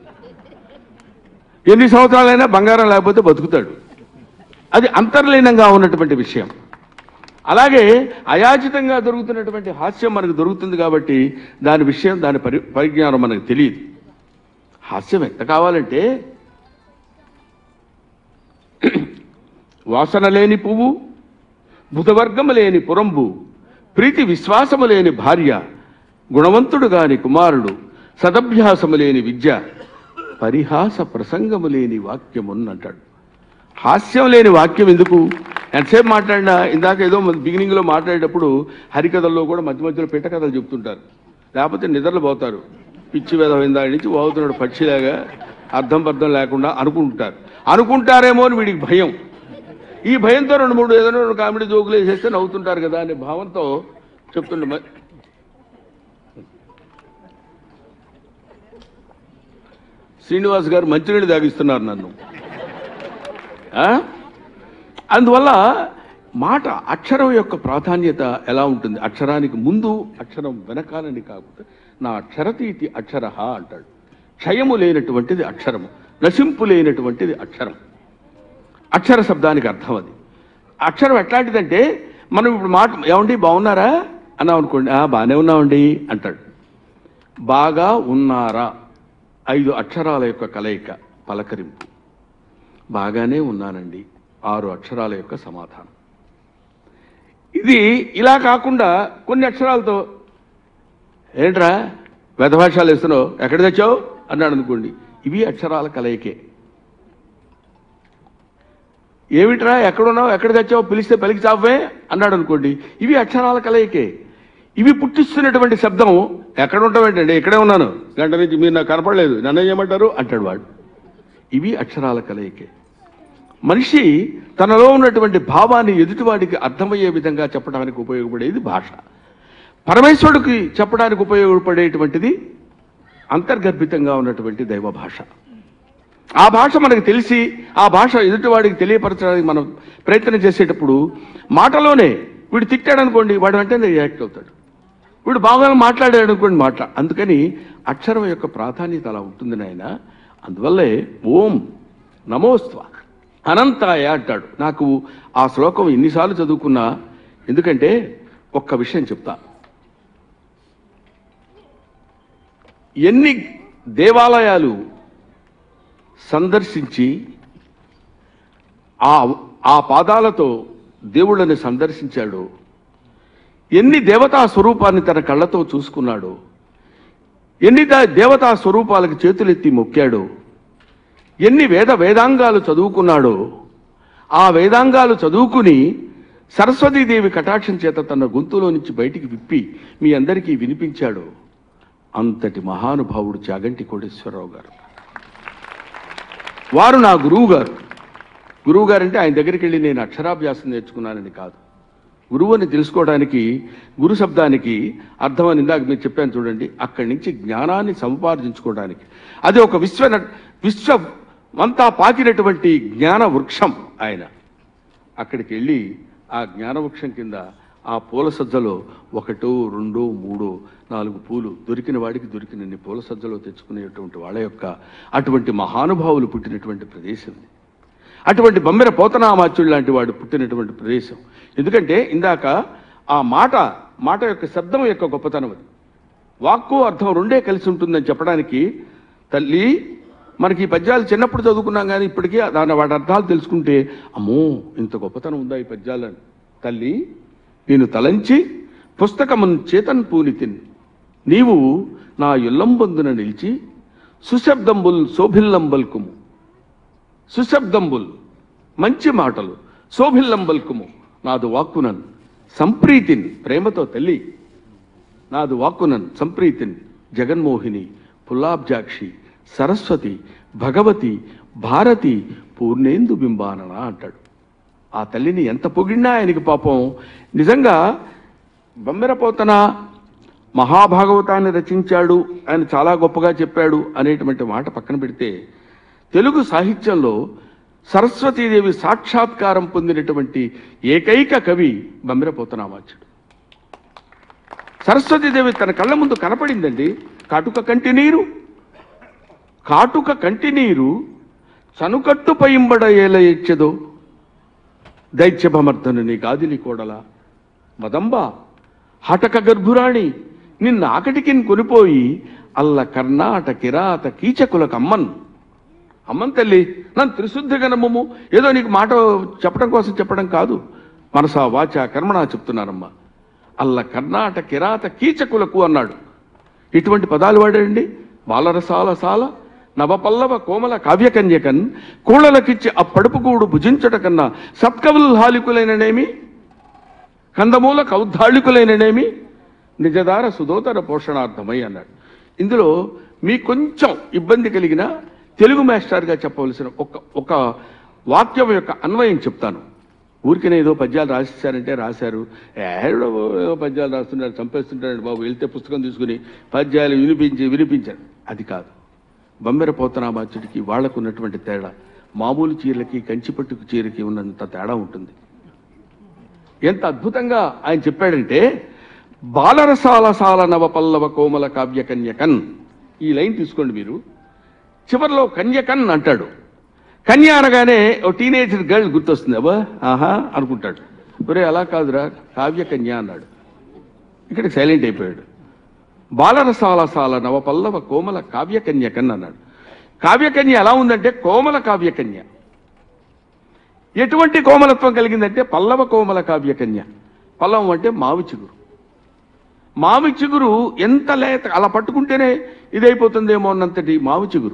ఎన్ని సంవత్సరాలైనా బంగారం లేకపోతే బతుకుతాడు. అది అంతర్లీనంగా ఉన్నటువంటి విషయం. అలాగే అయాచితంగా దొరుకుతున్నటువంటి హాస్యం మనకు దొరుకుతుంది కాబట్టి దాని విషయం, దాని పరిజ్ఞానం మనకు తెలియదు. హాస్యం ఎంత కావాలంటే, వాసన లేని పువ్వు, బుధవర్గము లేని పురంబు, ప్రీతి విశ్వాసము లేని భార్య, గుణవంతుడు గాని కుమారుడు, సదభ్యాసము లేని విద్య, పరిహాస ప్రసంగము లేని వాక్యమున్నంటాడు. హాస్యం లేని వాక్యం ఎందుకు? ఎంతసేపు మాట్లాడినా, ఇందాక ఏదో బిగినింగ్లో మాట్లాడేటప్పుడు హరికథల్లో కూడా మధ్య మధ్యలో పిట్ట కథలు చెప్తుంటారు, లేకపోతే నిద్రలు పోతారు. పిచ్చి వేదం దాని నుంచి పోతున్నాడు పక్షిలాగా, అర్థం పర్థం లేకుండా అనుకుంటారేమో అని వీడికి భయం. ఈ భయంతో 2-3 ఏదైనా కామెడీ జోకులు వేసేస్తే నవ్వుతుంటారు కదా అనే భావంతో చెప్తుండే. శ్రీనివాస్ గారు మంచినీళ్ళు తాగిస్తున్నారు నన్ను. అందువల్ల మాట, అక్షరం యొక్క ప్రాధాన్యత ఎలా ఉంటుంది? అక్షరానికి ముందు, అక్షరం వెనకాలని కాకుండా నా అక్షరతీతి అక్షర అంటాడు. క్షయము లేనటువంటిది అక్షరము, నశింపు లేనటువంటిది అక్షరం. అక్షర శబ్దానికి అర్థం అది. అక్షరం ఎట్లాంటిదంటే, మనం ఇప్పుడు మాట ఏమండి బాగున్నారా అన్నాం అనుకోండి, బాగానే ఉన్నామండి అంటాడు. బాగా ఉన్నారా 5 అక్షరాల యొక్క కలయిక, పలకరింపు. బాగానే ఉన్నానండి 6 అక్షరాల యొక్క సమాధానం. ఇది ఇలా కాకుండా కొన్ని అక్షరాలతో ఏంట్రా వేదభాషాలు వేస్తున్నావు, ఎక్కడ తెచ్చావు అన్నాడు అనుకోండి, ఇవి అక్షరాల కలయికే. ఏమిట్రా ఎక్కడున్నావు, ఎక్కడ తెచ్చావు, పిలిస్తే పలికి చావే అన్నాడు అనుకోండి, ఇవి అక్షరాల కలయికే. ఇవి పుట్టిస్తున్నటువంటి శబ్దం, ఎక్కడ ఉంటావేంటండి, ఇక్కడే ఉన్నాను, గంట నుంచి మీరు నాకు కనపడలేదు, నన్ను ఏమంటారు అంటాడు వాడు. ఇవి అక్షరాల కలయికే. మనిషి తనలో ఉన్నటువంటి భావాన్ని ఎదుటివాడికి అర్థమయ్యే విధంగా చెప్పడానికి ఉపయోగపడేది భాష. పరమేశ్వరుడికి చెప్పడానికి ఉపయోగపడేటువంటిది అంతర్గర్భితంగా ఉన్నటువంటి దైవ భాష. ఆ భాష మనకు తెలిసి ఆ భాష ఎదుటివాడికి తెలియపరచడానికి మనం ప్రయత్నం చేసేటప్పుడు మాటలోనే వీడు తిట్టాడు అనుకోండి, వాడు వెంటనే రియాక్ట్ అవుతాడు. వీడు బాగా మాట్లాడాడు అనుకోండి అందుకని అక్షరం యొక్క ప్రాధాన్యత అలా ఉంటుంది నాయన. అందువల్లే ఓం నమోస్త్వ అనంతాయ అంటాడు. నాకు ఆ శ్లోకం ఎన్నిసార్లు చదువుకున్నా, ఎందుకంటే ఒక్క విషయం చెప్తా. ఎన్ని దేవాలయాలు సందర్శించి ఆ పాదాలతో దేవుళ్ళని సందర్శించాడో, ఎన్ని దేవతా స్వరూపాన్ని తన కళ్ళతో చూసుకున్నాడో, ఎన్ని దేవతా స్వరూపాలకు చేతులెత్తి మొక్కాడో, ఎన్ని వేదాంగాలు చదువుకున్నాడో, ఆ వేదాంగాలు చదువుకుని సరస్వతీదేవి కటాక్షం చేత తన గొంతులో నుంచి బయటికి విప్పి మీ అందరికీ వినిపించాడో, అంతటి మహానుభావుడు చాగంటి కోటేశ్వరరావు గారు. వారు నా గురువు గారు అంటే ఆయన దగ్గరికి వెళ్ళి నేను అక్షరాభ్యాసం నేర్చుకున్నానని కాదు. గురువు అని తెలుసుకోవడానికి, గురు శబ్దానికి అర్థం అని ఇందాక మీరు చెప్పాను చూడండి, అక్కడి నుంచి జ్ఞానాన్ని సముపార్జించుకోవడానికి. అది ఒక విశ్వమంతా పాకినటువంటి జ్ఞాన వృక్షం ఆయన. అక్కడికి వెళ్ళి ఆ జ్ఞాన వృక్షం కింద ఆ పూల సజ్జలో 1, 2, 3, 4 పూలు దొరికిన వాడికి దొరికినన్ని పూల సజ్జలో తెచ్చుకునేటువంటి వాళ్ళ యొక్క అటువంటి మహానుభావులు పుట్టినటువంటి ప్రదేశం. అటువంటి బమ్మెర పోతనామాచ్యుడు లాంటి వాడు పుట్టినటువంటి ప్రదేశం. ఎందుకంటే ఇందాక ఆ మాట యొక్క శబ్దం యొక్క గొప్పతనం అది. వాక్కు అర్థం రెండే కలిసి ఉంటుందని చెప్పడానికి, తల్లి మనకి ఈ పద్యాలు చిన్నప్పుడు చదువుకున్నాం కానీ ఇప్పటికీ వాటి అర్థాలు తెలుసుకుంటే అమ్మో ఇంత గొప్పతనం ఉందా ఈ పద్యాలని. తల్లి నేను తలంచి పుస్తకమున్ చేతన్ పూనితిన్, నీవు నా ఇల్లంబొందున నిలిచి సుశబ్దంబుల్ శోభిల్లంబల్కుము, సుశబ్దంబుల్ మంచి మాటలు, శోభిల్లంబల్కుము నాదు వాక్కునన్ సంప్రీతిన్, ప్రేమతో తల్లి నాదు వాక్కునన్ సంప్రీతిన్, జగన్మోహిని పుల్లాబ్జాక్షి సరస్వతి భగవతి భారతి పూర్ణేందు బింబానన అంటాడు. ఆ తల్లిని ఎంత పొగిడినా ఆయనకి పాపం నిజంగా బమ్మెరపోతన మహాభాగవతాన్ని రచించాడు, ఆయన చాలా గొప్పగా చెప్పాడు అనేటువంటి మాట పక్కన పెడితే, తెలుగు సాహిత్యంలో సరస్వతీదేవి సాక్షాత్కారం పొందినటువంటి ఏకైక కవి బమ్మెరపోతనామాచ్యుడు. సరస్వతీదేవి తన కళ్ళ ముందు కనపడిందండి. కాటుక కంటి నీరు చనుకట్టు పయింబడ ఏల ఇచ్చదో, దైత్యభమర్ధనుని గాదిలి కోడల మదంబ హటక గర్భురాణి నిన్న ఆకటికిన్ కొనిపోయి అల్ల కర్ణాట కిరాత కీచకులకు అమ్మన్ తల్లి నన్ను త్రిశుద్ధిగా నమ్మము. ఏదో నీకు మాట చెప్పడం కోసం చెప్పడం కాదు, మనసా వాచ కర్మణా చెప్తున్నానమ్మా. అల్ల కర్ణాట కిరాత కీచకులకు అన్నాడు. ఇటువంటి పదాలు వాడాడండి. బాలరసాల నవపల్లవ కోమల కావ్యకన్యకన్ కూళలకిచ్చి ఆ పడుపుకూడు భుజించట కన్నా సత్కవుల్హాలికులైననేమి, కందమూల కౌద్ధాళికులైననేమి, నిజదార సుదోతర పోషణార్థమై అన్నాడు. ఇందులో మీ కొంచెం ఇబ్బంది కలిగిన తెలుగు మాస్టర్గా చెప్పవలసిన ఒక వాక్యం యొక్క అన్వయం చెప్తాను. ఊరికనే ఏదో పద్యాలు రాసిస్తారంటే రాశారు, ఏదో పద్యాలు రాస్తున్నారు, చంపేస్తుంటారండి బాబు, వెళ్తే పుస్తకం తీసుకుని పద్యాలు వినిపించారు. అది కాదు. బమ్మెరపోతనామాచ్యుడికి వాళ్లకు ఉన్నటువంటి తేడా మామూలు చీరలకి కంచిపట్టుకు చీరకి ఉన్నంత తేడా ఉంటుంది. ఎంత అద్భుతంగా ఆయన చెప్పాడంటే, బాలరసాల నవపల్లవ కోమల కావ్య కన్యకన్, ఈ లైన్ తీసుకోండి మీరు. చివరిలో కన్యకన్ అంటాడు. కన్య అనగానే ఓ టీనేజర్ గర్ల్ గుర్తొస్తుంది. అబ్బా ఆహా అనుకుంటాడు. ఒరే అలా కాదురా కావ్య కన్య అన్నాడు. ఇక్కడికి సైలెంట్ అయిపోయాడు. బాలరసాల నవపల్లవ కోమల కావ్యకన్యకన్ అన్నాడు. కావ్యకన్య ఎలా ఉందంటే కోమల కావ్యకన్య. ఎటువంటి కోమలత్వం కలిగిందంటే పల్లవ కోమల కావ్యకన్య. పల్లవం అంటే మావి చిగురు. మావి చిగురు ఎంత లేత, అలా పట్టుకుంటేనే ఇదైపోతుందేమో అన్నంతటి మావి చిగురు.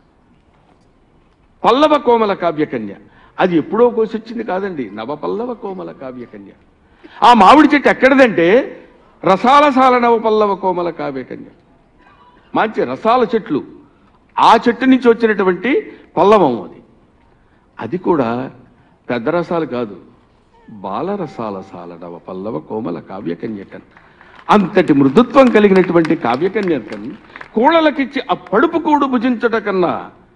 పల్లవ కోమల కావ్యకన్య అది ఎప్పుడో కోసొచ్చింది కాదండి, నవపల్లవ కోమల కావ్యకన్య. ఆ మామిడి చెట్టు ఎక్కడదంటే రసాలసాల నవపల్లవ కోమల కావ్యకన్య. మంచి రసాల చెట్లు, ఆ చెట్టు నుంచి వచ్చినటువంటి పల్లవం అది. అది కూడా పెద్ద రసాలు కాదు, బాలరసాల నవపల్లవ కోమల కావ్యకన్యకన్. అంతటి మృదుత్వం కలిగినటువంటి కావ్యకన్యకన్ కూడలకిచ్చి ఆ పడుపు కూడు భుజించట కన్నా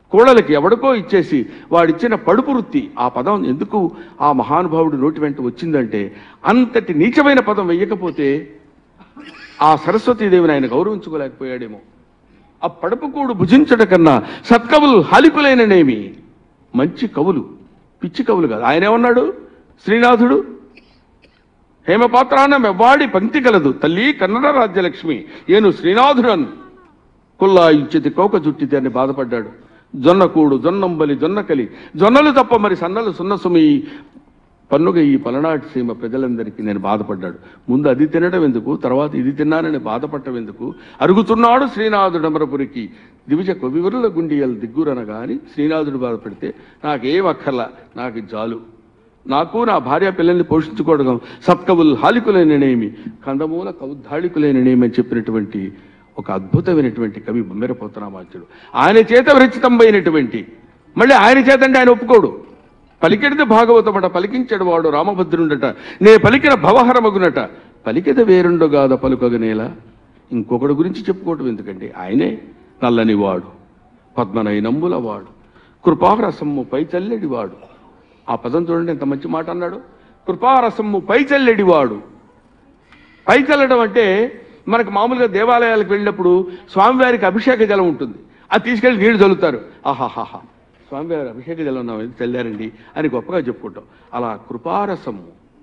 కోడలకి ఎవడికో ఇచ్చేసి వాడిచ్చిన పడుపు వృత్తి, ఆ పదం ఎందుకు ఆ మహానుభావుడు నోటి వెంట వచ్చిందంటే అంతటి నీచమైన పదం వెయ్యకపోతే ఆ సరస్వతీదేవిని ఆయన గౌరవించుకోలేకపోయాడేమో. ఆ పడుపుకూడు భుజించట కన్నా సత్కవులు హాలికులైననేమి. మంచి కవులు, పిచ్చి కవులు కాదు. ఆయన ఏమన్నాడు శ్రీనాథుడు? హేమపాత్రాన మెవ్వాడి పంక్తి కలదు తల్లి కన్నడ రాజ్యలక్ష్మి ఏను శ్రీనాథుడన్ కుల్లా ఇచ్చితి కోక జుట్టితే అని బాధపడ్డాడు. జొన్నకూడు జొన్నంబలి జొన్నకలి జొన్నలు తప్ప మరి సన్నలు సున్నసుమి పన్నుగా ఈ పలనాటి సీమ ప్రజలందరికీ నేను బాధపడ్డాడు. ముందు అది తినడం ఎందుకు, తర్వాత ఇది తిన్నానని బాధపడటం ఎందుకు? అరుగుతున్నాడు శ్రీనాథుడమరపురికి దివిజ కవివరుల గుండియలు దిగ్గురనగా అని శ్రీనాథుడు బాధపడితే నాకేం అక్కర్లా, నాకు జాలు, నాకు నా భార్య పిల్లల్ని పోషించుకోవడం సత్కవులు హాలికులైననేమి కందమూల కౌద్ధాళికులైననేమి అని చెప్పినటువంటి ఒక అద్భుతమైనటువంటి కవి బొమ్మెరపోతనామాచుడు. ఆయన చేత విరచితంపైనటువంటి, మళ్ళీ ఆయన చేత అంటే ఆయన ఒప్పుకోడు. పలికెడితే భాగవతమట పలికించడు వాడు రామభద్రుండట నే పలికిన భవహరమగునట పలికెద వేరుండగాద పలుకగనేలా. ఇంకొకటి గురించి చెప్పుకోవటం ఎందుకంటే ఆయనే నల్లని వాడు, పద్మనయనంబుల వాడు, కృపారసమ్ము పై చల్లెడివాడు. ఆ పదం చూడండి ఎంత మంచి మాట అన్నాడు. కృపారసమ్ము పై చల్లెడివాడు. పై చల్లడం అంటే మనకు మామూలుగా దేవాలయాలకు వెళ్ళినప్పుడు స్వామివారికి అభిషేక జలం ఉంటుంది, అది తీసుకెళ్ళి నీళ్లు చల్లుతారు. ఆహాహాహా స్వామివారి అభిషేక జలం ఉన్నాం చల్లారండి అని గొప్పగా చెప్పుకుంటాం. అలా కృపారసము,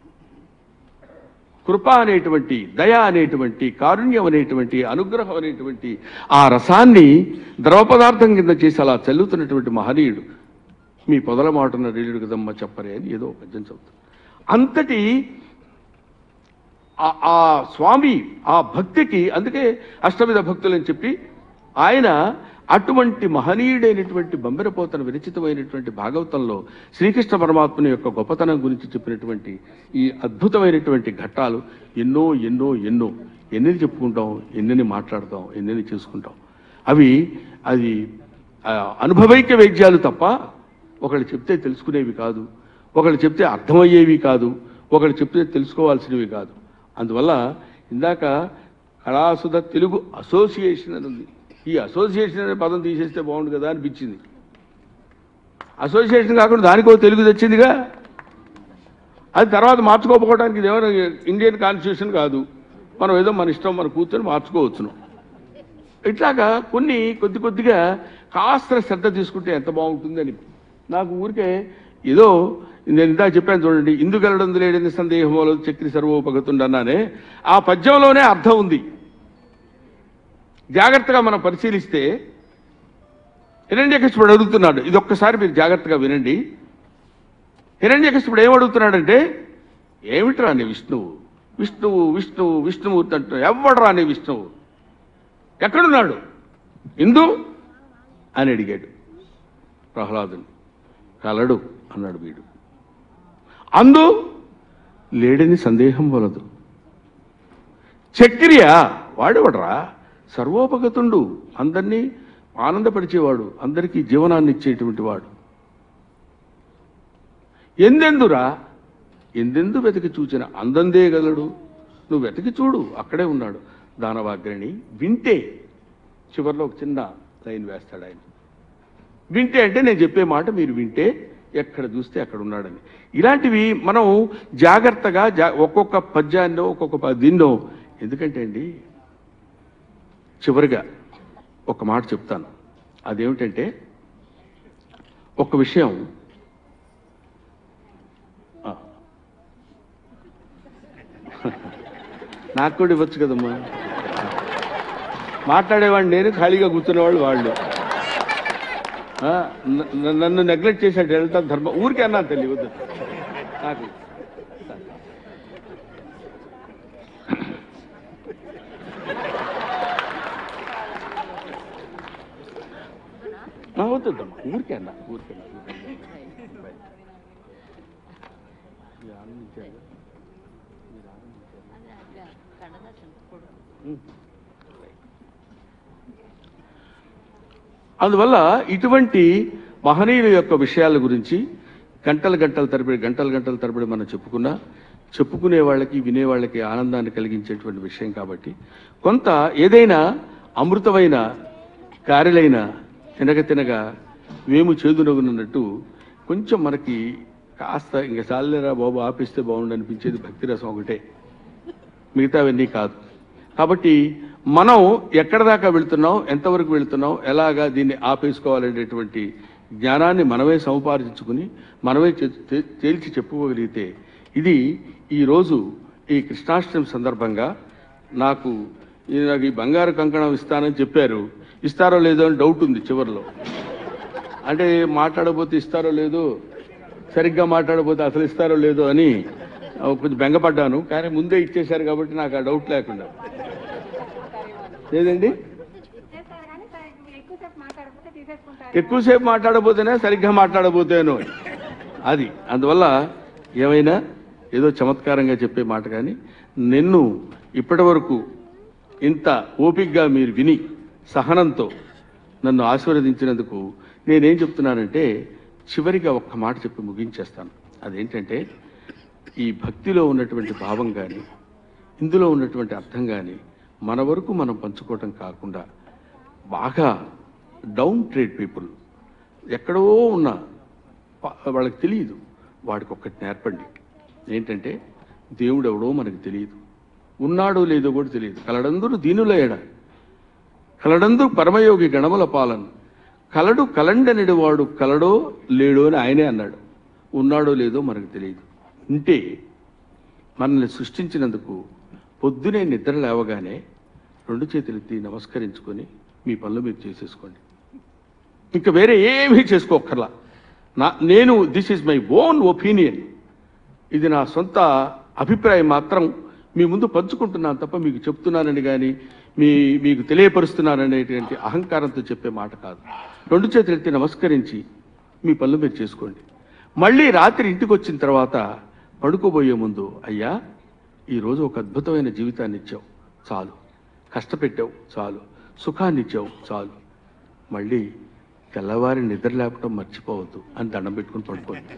కృప అనేటువంటి, దయ అనేటువంటి, కారుణ్యం అనేటువంటి, అనుగ్రహం అనేటువంటి ఆ రసాన్ని ద్రవ పదార్థం కింద చేసి అలా చల్లుతున్నటువంటి మహనీయుడు. మీ పొదల మాటన రీలుడు కదమ్మ చెప్పరే అని ఏదో పద్యం చదువుతాం. అంతటి ఆ స్వామి ఆ భక్తికి, అందుకే అష్టవిధ భక్తులు అని చెప్పి ఆయన అటువంటి మహనీయుడైనటువంటి బొమ్మెరపోతన విరచితమైనటువంటి భాగవతంలో శ్రీకృష్ణ పరమాత్మని యొక్క గొప్పతనం గురించి చెప్పినటువంటి ఈ అద్భుతమైనటువంటి ఘట్టాలు ఎన్నో ఎన్నో ఎన్నో ఎన్ని చెప్పుకుంటాం, ఎన్ని మాట్లాడతాం, ఎన్ని చేసుకుంటాం. అది అనుభవైక్య వైద్యాలు తప్ప ఒకళ్ళు చెప్తే తెలుసుకునేవి కాదు, ఒకళ్ళు చెప్తే అర్థమయ్యేవి కాదు, ఒకళ్ళు చెప్తే తెలుసుకోవాల్సినవి కాదు. అందువల్ల ఇందాక కళాసుధ తెలుగు అసోసియేషన్ అని ఉంది. ఈ అసోసియేషన్ అనే పదం తీసేస్తే బాగుండు కదా అనిపించింది. అసోసియేషన్ కాకుండా దానికో తెలుగు తెచ్చిందిగా, అది తర్వాత మార్చుకోకపోవడానికి ఇదేమైనా ఇండియన్ కాన్స్టిట్యూషన్ కాదు. మనం ఏదో మన ఇష్టం మన కూర్చొని మార్చుకోవచ్చును. ఇట్లాగా కొన్ని కొద్దిగా కాస్త శ్రద్ధ తీసుకుంటే ఎంత బాగుంటుందని నాకు ఊరికే ఏదో నేను ఇందాక చెప్పాను చూడండి, ఇందుగలడం లేడని సందేహంలో చక్రి సర్వోపగతుండ అన్నానే, ఆ పద్యంలోనే అర్థం ఉంది. జాగ్రత్తగా మనం పరిశీలిస్తే హిరణ్యకశిపుడు అడుగుతున్నాడు, ఇది ఒక్కసారి మీరు జాగ్రత్తగా వినండి. హిరణ్యకశిపుడు ఏమడుగుతున్నాడంటే, ఏమిట్రా నీ విష్ణువు విష్ణువు విష్ణువు విష్ణుమూర్తి అంటున్నావు, ఎవడరా నీ విష్ణువు, ఎక్కడున్నాడు ఇందు అని అడిగాడు ప్రహ్లాదుని. కలడు అన్నాడు వీడు. అందు లేడని సందేహం వలదు. చక్రియ వాడేవాడరా, సర్వోపగతుండు, అందరినీ ఆనందపరిచేవాడు, అందరికీ జీవనాన్ని ఇచ్చేటువంటి వాడు. ఎందెందురా, ఎందెందు వెతికి చూచిన అందందే గలడు, నువ్వు వెతికి చూడు అక్కడే ఉన్నాడు. దానవాగ్రణి వింటే, చివరిలో ఒక చిన్న లైన్ వేస్తాడు ఆయన. వింటే అంటే నేను చెప్పే మాట మీరు వింటే ఎక్కడ చూస్తే అక్కడ ఉన్నాడని. ఇలాంటివి మనం జాగ్రత్తగా ఒక్కొక్క పద్యాన్నో ఒక్కొక్క దీన్నో, ఎందుకంటే అండి చివరిగా ఒక మాట చెప్తాను. అదేమిటంటే ఒక విషయం, నాకు కూడా ఇవ్వచ్చు కదమ్మా, మాట్లాడేవాడిని నేను, ఖాళీగా కూర్చునేవాళ్ళు వాళ్ళు. నన్ను నెగ్లెక్ట్ చేశాడు వెళ్తా ధర్మం, ఊరికే అన్నాను తెలియదు నాకు. వద్దమ్మా, ఊరికే అన్నా, ఊరికే అందువల్ల ఇటువంటి మహనీయుల యొక్క విషయాల గురించి గంటలు గంటలు తరబడి మనం చెప్పుకునే వాళ్ళకి వినేవాళ్ళకి ఆనందాన్ని కలిగించేటువంటి విషయం కాబట్టి కొంత ఏదైనా అమృతమైన గారెలైన తినగా వేము చేదునగునన్నట్టు కొంచెం మనకి కాస్త ఇంక చాలేరా బాబు ఆపిస్తే బాగుండు అనిపించేది భక్తి రసం ఒకటే, మిగతావన్నీ కాదు. కాబట్టి మనం ఎక్కడ దాకా వెళుతున్నాం, ఎంతవరకు వెళుతున్నాం, ఎలాగా దీన్ని ఆపేసుకోవాలనేటువంటి జ్ఞానాన్ని మనమే సముపార్జించుకుని మనమే తేల్చి చెప్పుకోగలిగితే, ఇది ఈరోజు ఈ కృష్ణాష్టమి సందర్భంగా నాకు ఈ బంగారు కంకణం ఇస్తానని చెప్పారు. ఇస్తారో లేదో అని డౌట్ ఉంది చివరిలో. అంటే మాట్లాడబోతే ఇస్తారో లేదో, సరిగ్గా మాట్లాడబోతే అసలు ఇస్తారో లేదో అని కొంచెం బెంగపడ్డాను. కానీ ముందే ఇచ్చేశారు కాబట్టి నాకు ఆ డౌట్ లేకుండా లేదండి. ఎక్కువసేపు మాట్లాడబోతేనే సరిగ్గా మాట్లాడబోతేను అది. అందువల్ల ఏమైనా ఏదో చమత్కారంగా చెప్పే మాట. కానీ నిన్ను ఇప్పటి వరకు ఇంత ఓపికగా మీరు విని సహనంతో నన్ను ఆశీర్వదించినందుకు నేనేం చెప్తున్నానంటే, చివరిగా ఒక్క మాట చెప్పి ముగించేస్తాను. అదేంటంటే, ఈ భక్తిలో ఉన్నటువంటి భావం కానీ ఇందులో ఉన్నటువంటి అర్థం కానీ మన వరకు మనం పంచుకోవటం కాకుండా, బాగా డౌన్ ట్రేడ్ పీపుల్ ఎక్కడో ఉన్న వాళ్ళకి తెలియదు, వాడికి ఒక్కటి నేర్పండి. ఏంటంటే, దేవుడు ఎవడో మనకు తెలియదు, ఉన్నాడో లేదో కూడా తెలియదు. కలడందరూ దీనులయడ కలడందరూ పరమయోగి గణముల పాలన కలడు కలండనిడు వాడు కలడో లేడో అని ఆయనే అన్నాడు. ఉన్నాడో లేదో మనకు తెలియదు. ఉంటే మనల్ని సృష్టించినందుకు పొద్దునే నిద్ర లేవగానే 2 చేతులెత్తి నమస్కరించుకొని మీ పనులు మీరు చేసేసుకోండి. ఇంకా వేరే ఏమీ చేసుకోక్కర్లా. నేను this is my own opinion, ఇది నా సొంత అభిప్రాయం మాత్రం మీ ముందు పంచుకుంటున్నాను తప్ప మీకు చెప్తున్నానని కానీ మీకు తెలియపరుస్తున్నాననేటువంటి అహంకారంతో చెప్పే మాట కాదు. 2 చేతులెత్తి నమస్కరించి మీ పనులు మీరు చేసుకోండి. మళ్ళీ రాత్రి ఇంటికి వచ్చిన తర్వాత పడుకోబోయే ముందు, అయ్యా ఈరోజు ఒక అద్భుతమైన జీవితాన్ని ఇచ్చావు చాలు, కష్టపెట్టావు చాలు, సుఖాన్ని ఇచ్చావు చాలు, మళ్ళీ తెల్లవారి నిద్ర లేపటం మర్చిపోవద్దు అని దండం పెట్టుకుని పడుకోండి.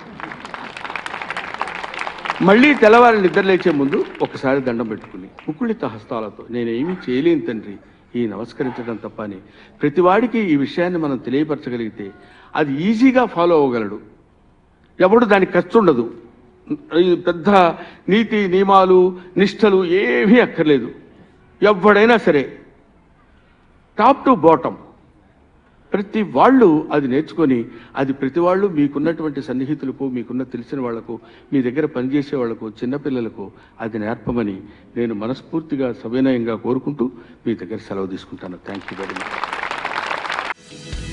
మళ్ళీ తెల్లవారి నిద్ర లేచే ముందు ఒకసారి దండం పెట్టుకుని ముకుళిత హస్తాలతో, నేనేమీ చేయలేను తండ్రి ఈ నమస్కరించడం తప్ప అని ప్రతివాడికి ఈ విషయాన్ని మనం తెలియపరచగలిగితే అది ఈజీగా ఫాలో అవ్వగలడు. ఎవడు దానికి ఖర్చు ఉండదు. పెద్ద నీతి నియమాలు నిష్టలు ఏమీ అక్కర్లేదు. ఎవడైనా సరే టాప్ టు బాటమ్ ప్రతి వాళ్ళు అది నేర్చుకొని, అది ప్రతి వాళ్ళు మీకున్నటువంటి సన్నిహితులకు, మీకున్న తెలిసిన వాళ్లకు, మీ దగ్గర పనిచేసే వాళ్లకు, చిన్నపిల్లలకు అది నేర్పమని నేను మనస్ఫూర్తిగా సవినయంగా కోరుకుంటూ మీ దగ్గర సెలవు తీసుకుంటాను. Thank you very much.